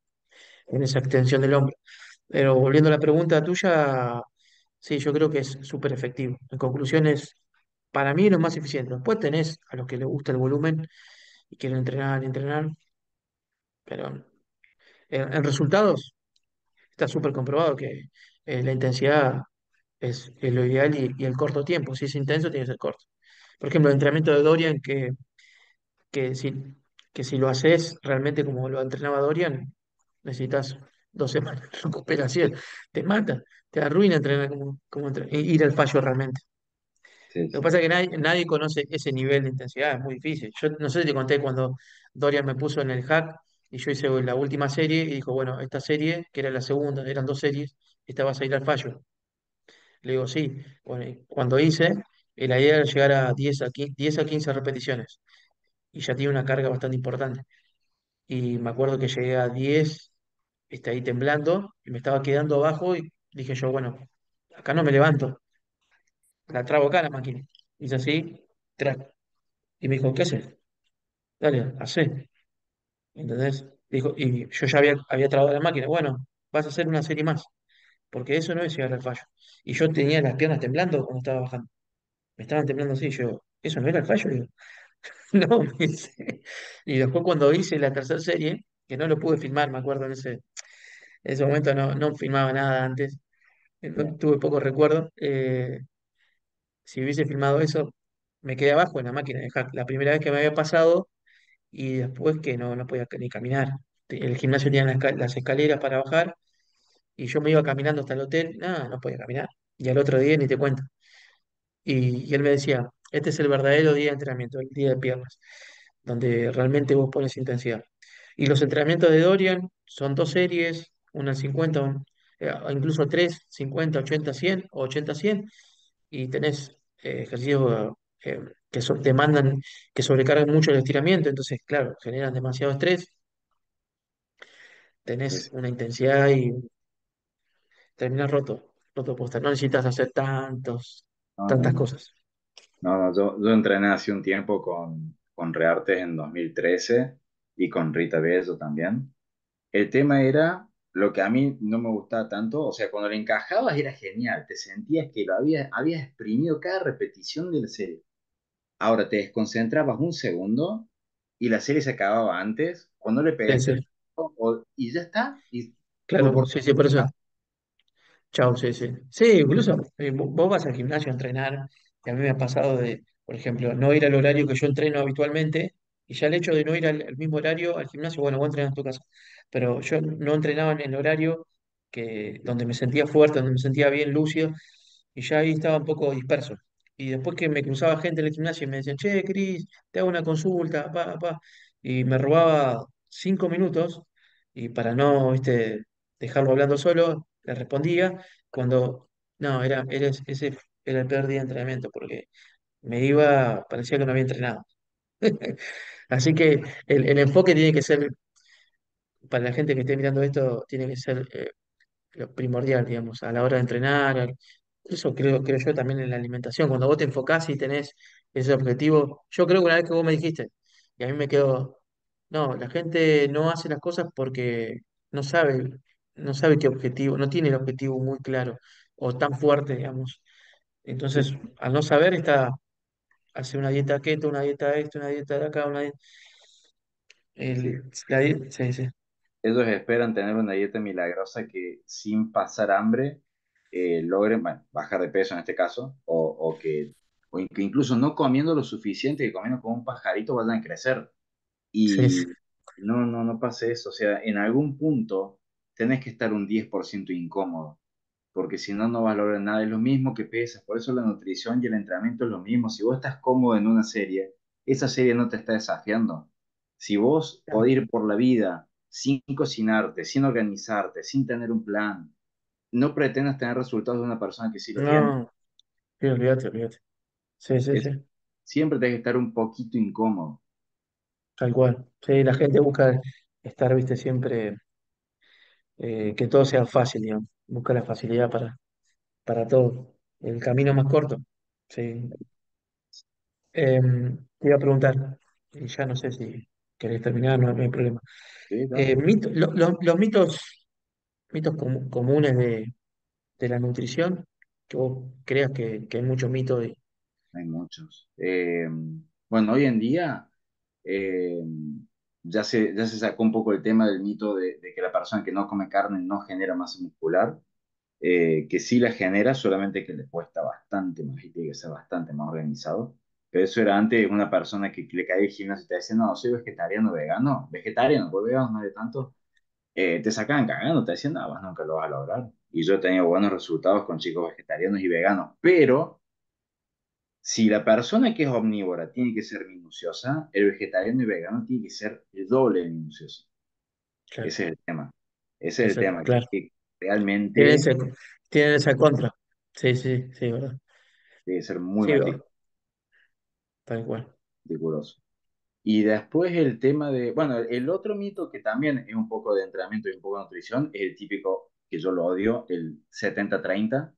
en esa extensión del hombro. Pero volviendo a la pregunta tuya, sí, yo creo que es súper efectivo. En conclusiones, para mí es lo más eficiente. Después tenés a los que les gusta el volumen y quieren entrenar, entrenar, pero en resultados está súper comprobado que la intensidad es lo ideal y el corto tiempo. Si es intenso, tiene que ser corto. Por ejemplo, el entrenamiento de Dorian, que, si, que si lo haces realmente como lo entrenaba Dorian, necesitas 2 semanas de recuperación. Te mata, te arruina entrenar ir al fallo realmente. sí, Lo que sí. pasa es que nadie conoce ese nivel de intensidad, es muy difícil. Yo no sé si te conté cuando Dorian me puso en el hack y yo hice la última serie y dijo, bueno, esta serie, que era la segunda, eran 2 series, esta vas a ir al fallo. Le digo, sí. Bueno, y cuando hice, la idea era llegar a 10 a 15 repeticiones y ya tiene una carga bastante importante. Y me acuerdo que llegué a 10, ahí temblando y me estaba quedando abajo y dije yo, bueno, acá no me levanto, la trabo acá la máquina. Hice así, track. Y me dijo, ¿qué haces? Dale, hacé. ¿Entendés? Dijo, y yo ya había trabado la máquina. Bueno, vas a hacer una serie más, porque eso no es llegar al fallo. Y yo tenía las piernas temblando cuando estaba bajando. Me estaban temblando así, yo, ¿eso no era el fallo? Digo, no, me dice. Y después cuando hice la tercera serie, que no lo pude filmar, me acuerdo en ese momento no filmaba nada antes, Ya. tuve poco recuerdo. Si hubiese filmado eso, me quedé abajo en la máquina de hack. La primera vez que me había pasado y después que no podía ni caminar. El gimnasio tenía las escaleras para bajar y yo me iba caminando hasta el hotel, nada, no podía caminar. Y al otro día ni te cuento. Y él me decía, este es el verdadero día de entrenamiento, el día de piernas. donde realmente vos pones intensidad. Y los entrenamientos de Dorian son dos series, una al 50, o incluso tres, 50, 80, 100 o 80, 100, y tenés ejercicios demandan, que sobrecargan mucho el estiramiento, entonces, claro, generan demasiado estrés, tenés Es- una intensidad y terminás roto posta. No necesitas hacer no, no, tantas no. cosas. No, no, yo entrené hace un tiempo con Reartes en 2013 y con Rita Bello también. El tema era lo que a mí no me gustaba tanto, o sea, cuando le encajabas era genial, te sentías que habías exprimido cada repetición de la serie. Ahora te desconcentrabas un segundo y la serie se acababa antes, o no le Sí, pegaste sí, el y ya está, y tu claro, sí, sí, por eso. Chao, sí, sí. Sí, incluso vos vas al gimnasio a entrenar, y a mí me ha pasado de, por ejemplo, no ir al horario que yo entreno habitualmente, y ya el hecho de no ir al mismo horario al gimnasio, bueno, vos entrenas en tu casa, pero yo no entrenaba en el horario donde me sentía fuerte, donde me sentía bien lúcido, y ya ahí estaba un poco disperso. Y después que me cruzaba gente en el gimnasio y me decían, che, Cris, te hago una consulta, y me robaba 5 minutos, y para no, viste, dejarlo hablando solo, le respondía cuando, no, ese era el peor día de entrenamiento, porque me iba, parecía que no había entrenado. Así que el enfoque tiene que ser, para la gente que esté mirando esto, tiene que ser lo primordial, digamos, a la hora de entrenar. Eso creo yo también en la alimentación. Cuando vos te enfocás y tenés ese objetivo, yo creo que una vez que vos me dijiste, y a mí me quedó, no, la gente no hace las cosas porque no sabe, no sabe qué objetivo, no tiene el objetivo muy claro o tan fuerte, digamos. Entonces, al no saber, hace una dieta keto, una dieta de esto, una dieta de acá, Sí, sí, sí, ellos esperan tener una dieta milagrosa que sin pasar hambre logren, bueno, bajar de peso en este caso, que incluso no comiendo lo suficiente, que comiendo como un pajarito vayan a crecer. sí, sí. Y no, no, no pase eso. O sea, en algún punto tenés que estar un 10% incómodo, porque si no, no vas a lograr nada. Es lo mismo que pesas. Por eso la nutrición y el entrenamiento es lo mismo. Si vos estás cómodo en una serie, esa serie no te está desafiando. Si vos podés ir por la vida sin cocinarte, sin organizarte, sin tener un plan, no pretendas tener resultados de una persona que sí lo tiene. No, sí, olvídate, olvídate. Sí, sí, Es, sí. siempre tenés que estar un poquito incómodo. Tal cual. Sí, la gente busca estar, viste, siempre que todo sea fácil, digamos. Busca la facilidad para todo. El camino más corto. Sí. Te iba a preguntar, y ya no sé si querés terminar, no hay problema. Sí, dale. Los mitos comunes de la nutrición, que vos creas que hay mucho mito de. Hay muchos. Bueno, hoy en día eh, ya se sacó un poco el tema del mito de que la persona que no come carne no genera masa muscular, que sí la genera, solamente que le cuesta bastante más y tiene que ser bastante más organizado. Pero eso era antes una persona que le caía al gimnasio y te decía, no, soy vegetariano, vegano, vegetariano, pues vegano no de tanto. Te sacaban cagando, te decían, no, vos nunca lo vas a lograr. Y yo he tenido buenos resultados con chicos vegetarianos y veganos, pero si la persona que es omnívora tiene que ser minuciosa, el vegetariano y vegano tiene que ser el doble de minucioso. Claro, Ese es el tema. Ese es el tema, claro. que Tienen realmente ese, tienen esa contra. Sí, sí, sí, ¿verdad? debe ser muy Sí, tal cual. meticuloso. Y después el tema de, bueno, el otro mito que también es un poco de entrenamiento y un poco de nutrición es el típico, que yo lo odio, el 70-30.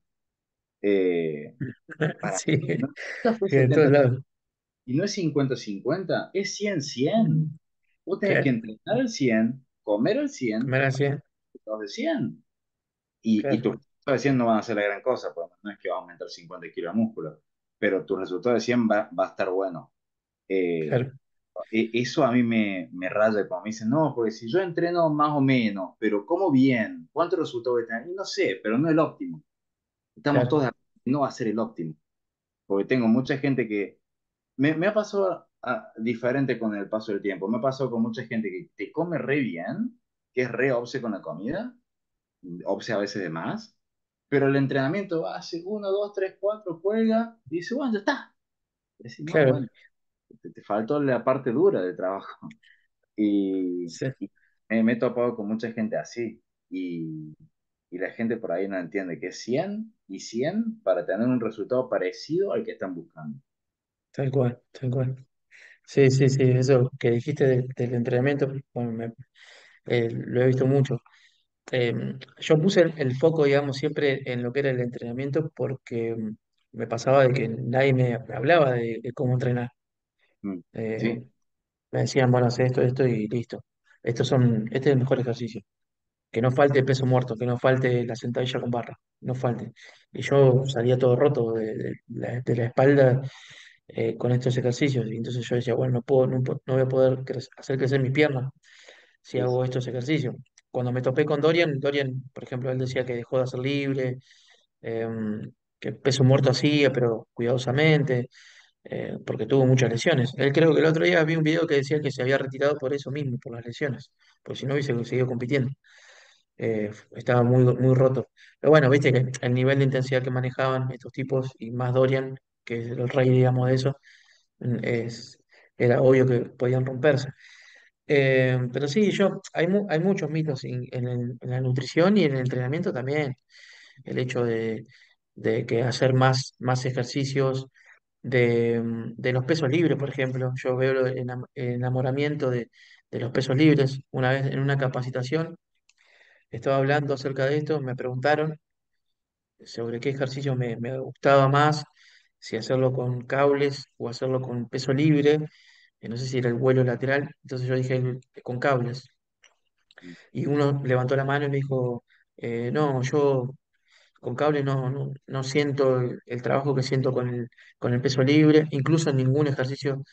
Eh, para Sí, mí nunca fue de todos 70 lados. y no es 50-50, es 100-100. Mm, Vos tenés que claro, entrenar al 100, comer al 100, comer así, resultados de 100. Y tus claro, resultados de 100 no van a ser la gran cosa, pues no es que vas a aumentar 50 kilos de músculo, pero tu resultado de 100 va a estar bueno. Eh, claro, Eso a mí me raya cuando me dicen, no, porque si yo entreno más o menos, pero como bien, ¿cuánto resultado voy a tener? Y no sé, pero no es el óptimo. Estamos todos claro, de acuerdo, no va a ser el óptimo, porque tengo mucha gente que me ha pasado diferente con el paso del tiempo. Me ha pasado con mucha gente que te come re bien, que es re obse con la comida, obse a veces de más, pero el entrenamiento hace uno, dos, tres, cuatro, juega y dice, bueno, ya está. Y decís, no, claro. bueno. te faltó la parte dura del trabajo. Sí, Y me he topado con mucha gente así. Y, y la gente por ahí no entiende que es 100 y 100 para tener un resultado parecido al que están buscando. tal cual, tal cual. Sí, sí, sí, eso que dijiste del entrenamiento, bueno, lo he visto mucho. Eh, yo puse el foco, digamos, siempre en lo que era el entrenamiento porque me pasaba de que nadie me hablaba de cómo entrenar. Mm. Eh, Sí, Me decían, bueno, haz esto, esto y listo. Este es el mejor ejercicio. Que no falte peso muerto, que no falte la sentadilla con barra, no falte. Y yo salía todo roto de la espalda con estos ejercicios. Y entonces yo decía, bueno, no voy a poder hacer crecer mis piernas si sí, hago estos ejercicios. Cuando me topé con Dorian, por ejemplo, él decía que dejó de hacer libre, eh, que peso muerto hacía, pero cuidadosamente, porque tuvo muchas lesiones. Él creo que el otro día vi un video que decía que se había retirado por eso mismo, por las lesiones, porque si no hubiese seguido compitiendo. Estaba muy roto. Pero bueno, viste que el nivel de intensidad que manejaban estos tipos, y más Dorian, que es el rey, digamos, de eso, es, era obvio que podían romperse. Pero sí, hay muchos mitos en la nutrición y en el entrenamiento también. El hecho de que hacer más ejercicios de los pesos libres, por ejemplo. Yo veo el enamoramiento de los pesos libres. Una vez en una capacitación estaba hablando acerca de esto, me preguntaron sobre qué ejercicio me gustaba más, si hacerlo con cables o hacerlo con peso libre. No sé si era el vuelo lateral, entonces yo dije con cables. Y uno levantó la mano y me dijo, no, yo con cable no siento el trabajo que siento con el peso libre, incluso en ningún ejercicio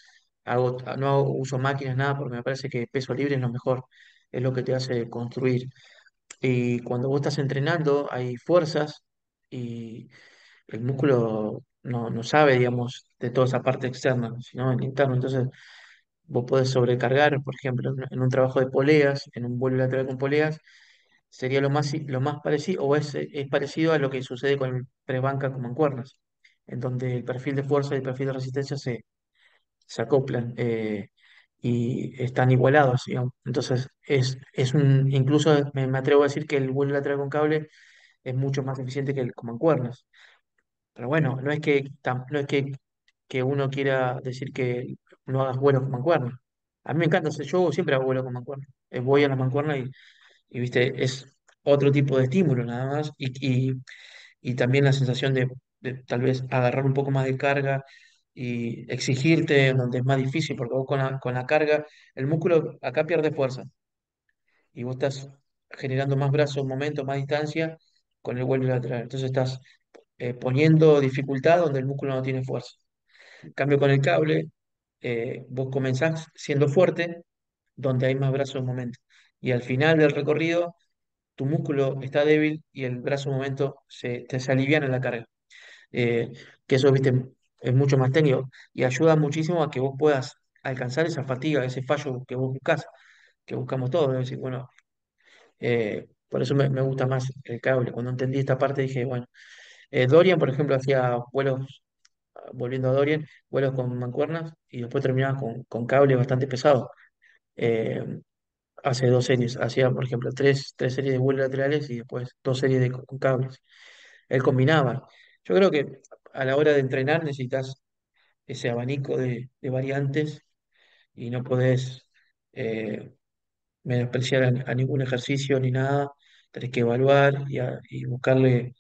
uso máquinas, nada, porque me parece que peso libre es lo mejor, es lo que te hace construir. Y cuando vos estás entrenando hay fuerzas y el músculo no sabe, digamos, de toda esa parte externa, sino el interno. Entonces vos podés sobrecargar, por ejemplo, en un trabajo de poleas, en un vuelo lateral con poleas, sería lo más parecido, o es parecido a lo que sucede con el prebanca con mancuernas, en donde el perfil de fuerza y el perfil de resistencia se acoplan y están igualados, digamos. Entonces, incluso me atrevo a decir que el vuelo lateral con cable es mucho más eficiente que el con mancuernas. Pero bueno, no es que uno quiera decir que no hagas vuelo con mancuernas. A mí me encanta, yo siempre hago vuelo con mancuernas. Voy a las mancuernas y, viste, es otro tipo de estímulo nada más. Y también la sensación de tal vez agarrar un poco más de carga y exigirte donde es más difícil, porque vos con la carga, el músculo acá pierde fuerza y vos estás generando más brazo, momento, más distancia con el vuelo lateral. Entonces estás poniendo dificultad donde el músculo no tiene fuerza. En cambio, con el cable, vos comenzás siendo fuerte donde hay más brazo en momento. Y al final del recorrido, tu músculo está débil y el brazo en momento se aliviana en la carga. Eh, que eso, viste, es mucho más técnico y ayuda muchísimo a que vos puedas alcanzar esa fatiga, ese fallo que vos buscás, que buscamos todos. Es decir, bueno, por eso me gusta más el cable. Cuando entendí esta parte dije, bueno, Dorian, por ejemplo, hacía vuelos, volviendo a Dorian, vuelos con mancuernas y después terminaba con cable bastante pesado. Eh, Hace 2 series, hacía, por ejemplo, tres series de vuelos laterales y después 2 series con cables. Él combinaba. Yo creo que a la hora de entrenar necesitas ese abanico de variantes y no podés eh, menospreciar a ningún ejercicio ni nada. Tenés que evaluar y buscarle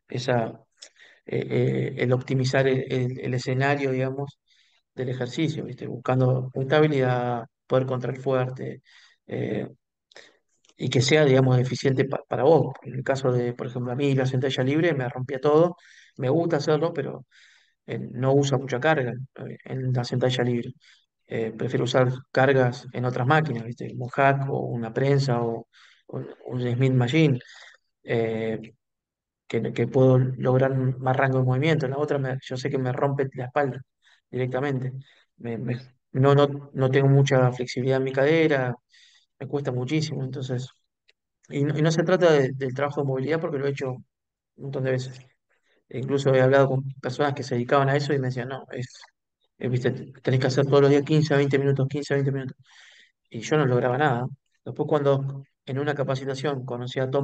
el optimizar el escenario, digamos, del ejercicio, ¿viste? Buscando estabilidad, poder contraer fuerte, eh, y que sea, digamos, eficiente para vos. En el caso de, por ejemplo, a mí la sentadilla libre me rompía todo, me gusta hacerlo, pero no usa mucha carga en la sentadilla libre. Prefiero usar cargas en otras máquinas, ¿viste? Un hack o una prensa o un Smith Machine. eh, que puedo lograr más rango de movimiento. La otra, yo sé que me rompe la espalda directamente. Me- me- no tengo mucha flexibilidad en mi cadera, me cuesta muchísimo. Entonces, y no se trata del trabajo de movilidad porque lo he hecho un montón de veces. E incluso he hablado con personas que se dedicaban a eso y me decían, no, viste, tenés que hacer todos los días 15 a 20 minutos, 15 a 20 minutos. Y yo no lograba nada. Después cuando en una capacitación conocí a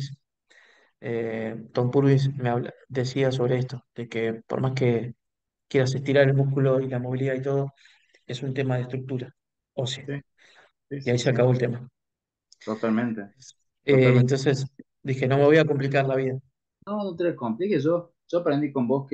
Tom Purvis decía sobre esto, de que por más que quieras estirar el músculo y la movilidad y todo, es un tema de estructura ósea. Sí, sí, Y ahí sí, se sí, acabó el tema. totalmente, totalmente. Entonces dije, no me voy a complicar la vida. No, no te lo compliques. Yo aprendí con vos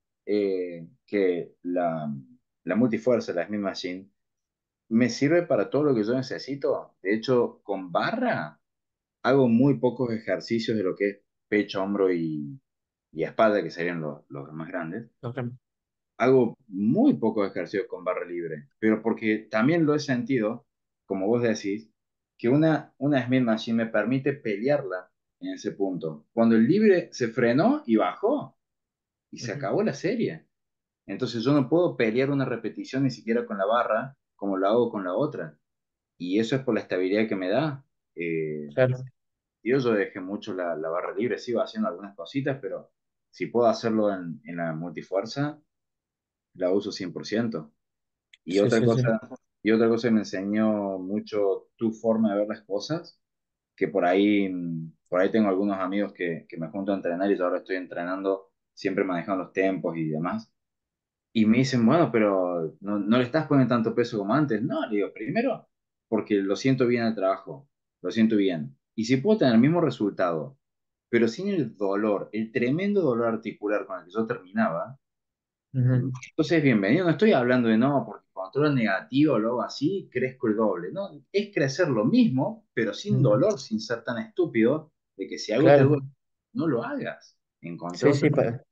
que la multifuerza, la Smith Machine, me sirve para todo lo que yo necesito. De hecho, con barra hago muy pocos ejercicios de lo que es pecho, hombro y espalda, que serían los más grandes. Hago muy pocos ejercicios con barra libre, pero porque también lo he sentido, como vos decís, que una Smith Machine me permite pelearla en ese punto. Cuando el libre se frenó y bajó, y se Ujú. acabó la serie. Entonces yo no puedo pelear una repetición ni siquiera con la barra como lo hago con la otra. Y eso es por la estabilidad que me da. Claro, Yo dejé mucho la barra libre, sigo haciendo algunas cositas, pero si puedo hacerlo en la multifuerza, la uso 100%. Y sí, otra sí, sí. cosa, y otra cosa que me enseñó mucho tu forma de ver las cosas, que por ahí tengo algunos amigos que me junto a entrenar y yo ahora estoy entrenando, siempre manejando los tiempos y demás. Y me dicen, bueno, pero no le estás poniendo tanto peso como antes. No, le digo, primero, porque lo siento bien el trabajo, lo siento bien. Y si puedo tener el mismo resultado, pero sin el dolor, el tremendo dolor articular con el que yo terminaba, Ujú. entonces bienvenido. No estoy hablando de no, porque control negativo o algo así, crezco el doble. No, es crecer lo mismo, pero sin Ujú. dolor, sin ser tan estúpido de que si algo te duele, Claro, no lo hagas. Encontré sí, otra. sí,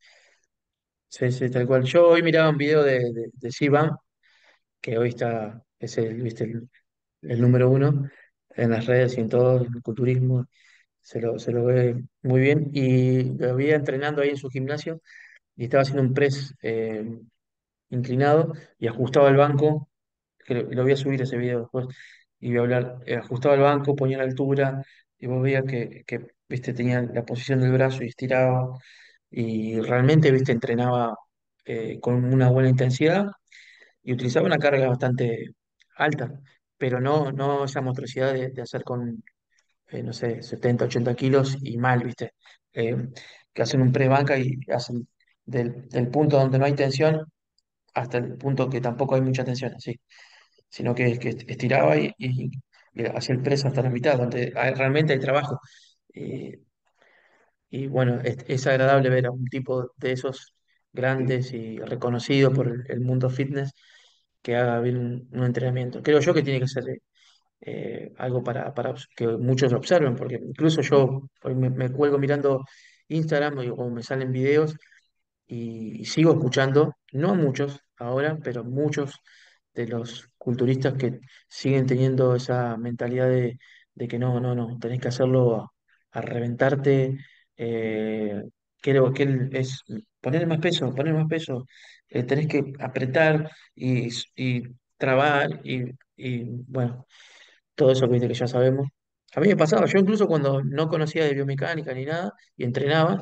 sí, sí, tal cual. Yo hoy miraba un video de Sivan, que hoy es ¿viste? El número uno en las redes y en todo el culturismo, se lo ve muy bien. Y lo veía entrenando ahí en su gimnasio y estaba haciendo un press inclinado y ajustaba el banco, que lo voy a subir ese video después, y voy a hablar, ajustaba el banco, ponía la altura, y vos veías viste, tenía la posición del brazo y estiraba, y realmente, viste, entrenaba con una buena intensidad y utilizaba una carga bastante alta, pero no esa monstruosidad de hacer con, no sé, 70 80 kilos y mal, viste, Eh, que hacen un press banca y hacen del punto donde no hay tensión hasta el punto que tampoco hay mucha tensión, así, sino que estiraba y hacía el press hasta la mitad, donde realmente hay trabajo. Eh, y bueno, es agradable ver a un tipo de esos Sí, grandes y reconocido por el mundo fitness que haga bien un entrenamiento. Creo yo que tiene que ser algo para que muchos observen, porque incluso yo hoy me cuelgo mirando Instagram o me salen videos y sigo escuchando, no a muchos ahora, pero muchos de los culturistas que siguen teniendo esa mentalidad de que no, tenés que hacerlo a reventarte. eh, Creo que él es poner más peso, tenés que apretar y trabar y bueno, todo eso que viste que ya sabemos. A mí me pasaba, yo incluso cuando no conocía de biomecánica ni nada y entrenaba,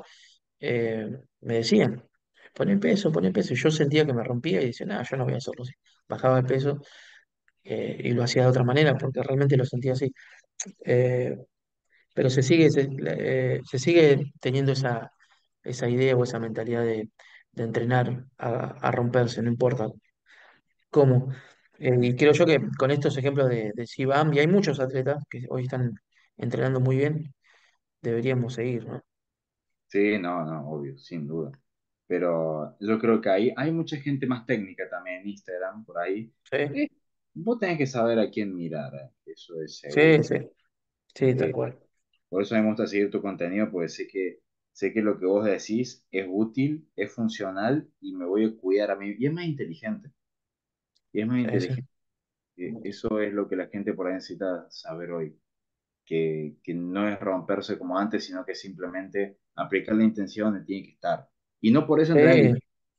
me decían, poné peso. Y yo sentía que me rompía y decía, nada, yo no voy a hacerlo así. Bajaba el peso y lo hacía de otra manera porque realmente lo sentía así. Eh, pero se sigue teniendo esa idea o esa mentalidad de entrenar a romperse, no importa cómo. Y creo yo que con estos ejemplos de Sibam, y hay muchos atletas que hoy están entrenando muy bien, deberíamos seguir, ¿no? sí, no, no, obvio, sin duda. Pero yo creo que ahí hay mucha gente más técnica también en Instagram, por ahí. Sí, Eh, Vos tenés que saber a quién mirar, eso es sí, seguro. sí, sí, tal Eh, cual. por eso me gusta seguir tu contenido, porque sé que lo que vos decís es útil, es funcional y me voy a cuidar a mí. Y es más inteligente, y es más Sí, sí. inteligente. Eso es lo que la gente por ahí necesita saber hoy, que no es romperse como antes, sino que simplemente aplicar la intención donde tiene que estar. Y no por eso entrar al Sí,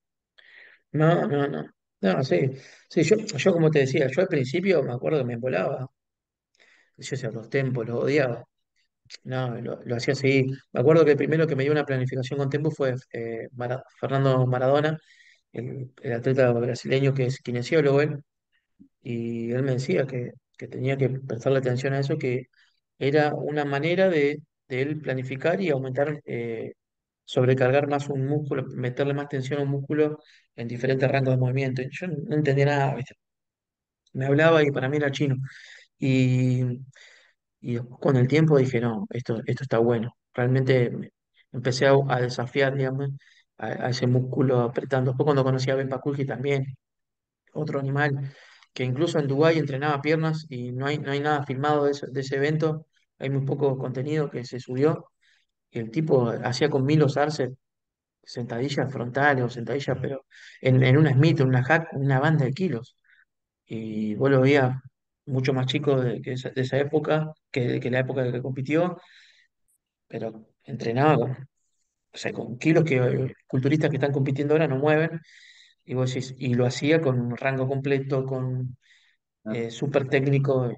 no, no, no. No, sí. Sí, yo como te decía, yo al principio me acuerdo que me volaba. Yo hacía los tempos, los odiaba. No, lo hacía así. Me acuerdo que el primero que me dio una planificación con tiempo fue Fernando Maradona, el atleta brasileño que es kinesiólogo él, y él me decía que tenía que prestarle atención a eso, que era una manera de él planificar y aumentar, sobrecargar más un músculo, meterle más tensión a un músculo en diferentes rangos de movimiento. Y yo no entendía nada, ¿viste? Me hablaba y para mí era chino. Y, y después con el tiempo dije, no, esto está bueno. Realmente empecé a desafiar, digamos, a ese músculo apretando. Después cuando conocí a Ben Pakulski también, otro animal que incluso en Dubái entrenaba piernas y no hay nada filmado de ese evento, hay muy poco contenido que se subió. Y el tipo hacía con Milos Arce sentadillas frontales o sentadillas, pero en una Smith, en una hack, una banda de kilos. Y vos lo veías mucho más chico de esa época, que la época en que compitió, pero entrenaba con, o sea, con kilos que culturistas que están compitiendo ahora no mueven. Y vos decís, y lo hacía con un rango completo, con ¿no? súper técnico.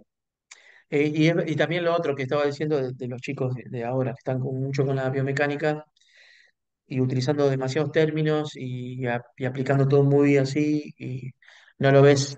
Y también lo otro que estaba diciendo de los chicos de ahora, que están mucho con la biomecánica y utilizando demasiados términos y aplicando todo muy así, y no lo ves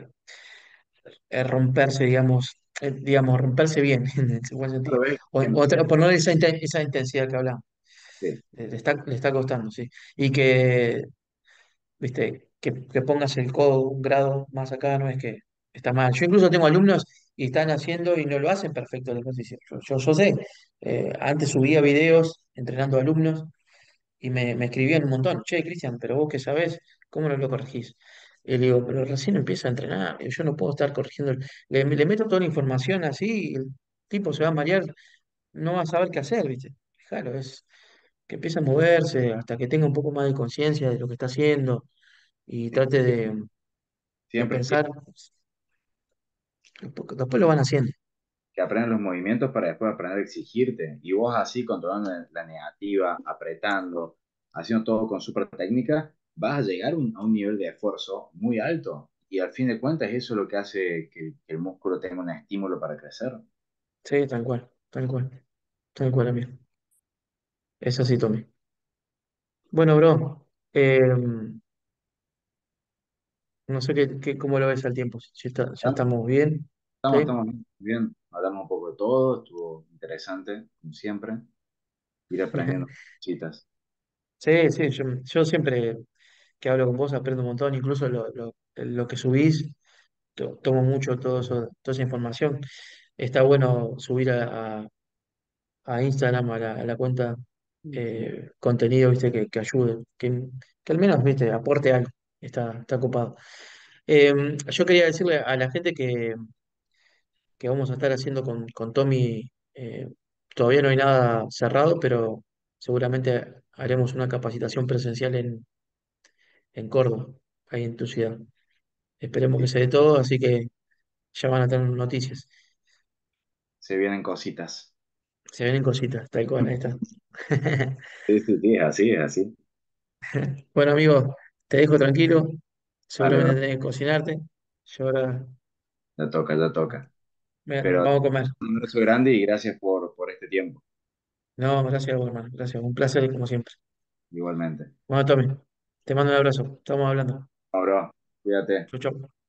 romperse, digamos, romperse bien, en su buen No lo sentido. ves Por eficiente. no esa, esa intensidad que hablamos. Sí, Le está costando, sí. Y que, viste, que pongas el codo un grado más acá no es que está mal. Yo incluso tengo alumnos y están haciendo y no lo hacen perfecto el ejercicio. Yo sé, antes subía videos entrenando alumnos y me escribían un montón, che, Cristian, pero vos qué sabés, ¿cómo no lo corregís? Y le digo, pero recién empiezo a entrenar, yo no puedo estar corrigiendo. Le meto toda la información así, y el tipo se va a marear, no va a saber qué hacer, ¿viste? Claro, es que empiece a moverse hasta que tenga un poco más de conciencia de lo que está haciendo y sí, trate de siempre pensar, después lo van haciendo. que aprendas los movimientos para después aprender a exigirte. Y vos así, controlando la negativa, apretando, haciendo todo con súper técnica, vas a llegar a un nivel de esfuerzo muy alto. Y al fin de cuentas, eso es lo que hace que el músculo tenga un estímulo para crecer. Sí, tal cual, amigo. Es así, Tommy. Bueno, bro, no sé cómo lo ves al tiempo, si ya Estamos, estamos bien, ¿sí? estamos bien, hablamos un poco de todo, estuvo interesante, como siempre, ir aprendiendo cositas. Sí, sí, yo siempre que hablo con vos aprendo un montón, incluso lo que subís, tomo mucho toda esa información. Está bueno subir a Instagram, a la cuenta, contenido, viste, que ayude, que al menos, viste, aporte algo. Está ocupado. Yo quería decirle a la gente que vamos a estar haciendo con Tommy, todavía no hay nada cerrado, pero seguramente haremos una capacitación presencial en Córdoba, ahí en tu ciudad. Esperemos que Sí, se dé todo, así que ya van a tener noticias. se vienen cositas. Se vienen cositas, tal cual, ahí está. Sí, sí, sí, es así, es así. Bueno, amigo, te dejo tranquilo. Dale, Seguramente bro, tenés que cocinarte. Yo ahora ya toca, ya toca. Pero vamos a comer. un abrazo grande y gracias por este tiempo, No, gracias a vos, hermano. Gracias. Un placer, como siempre. igualmente. Bueno, Tommy, te mando un abrazo. Estamos hablando. No, bro, cuídate. Chau, chau.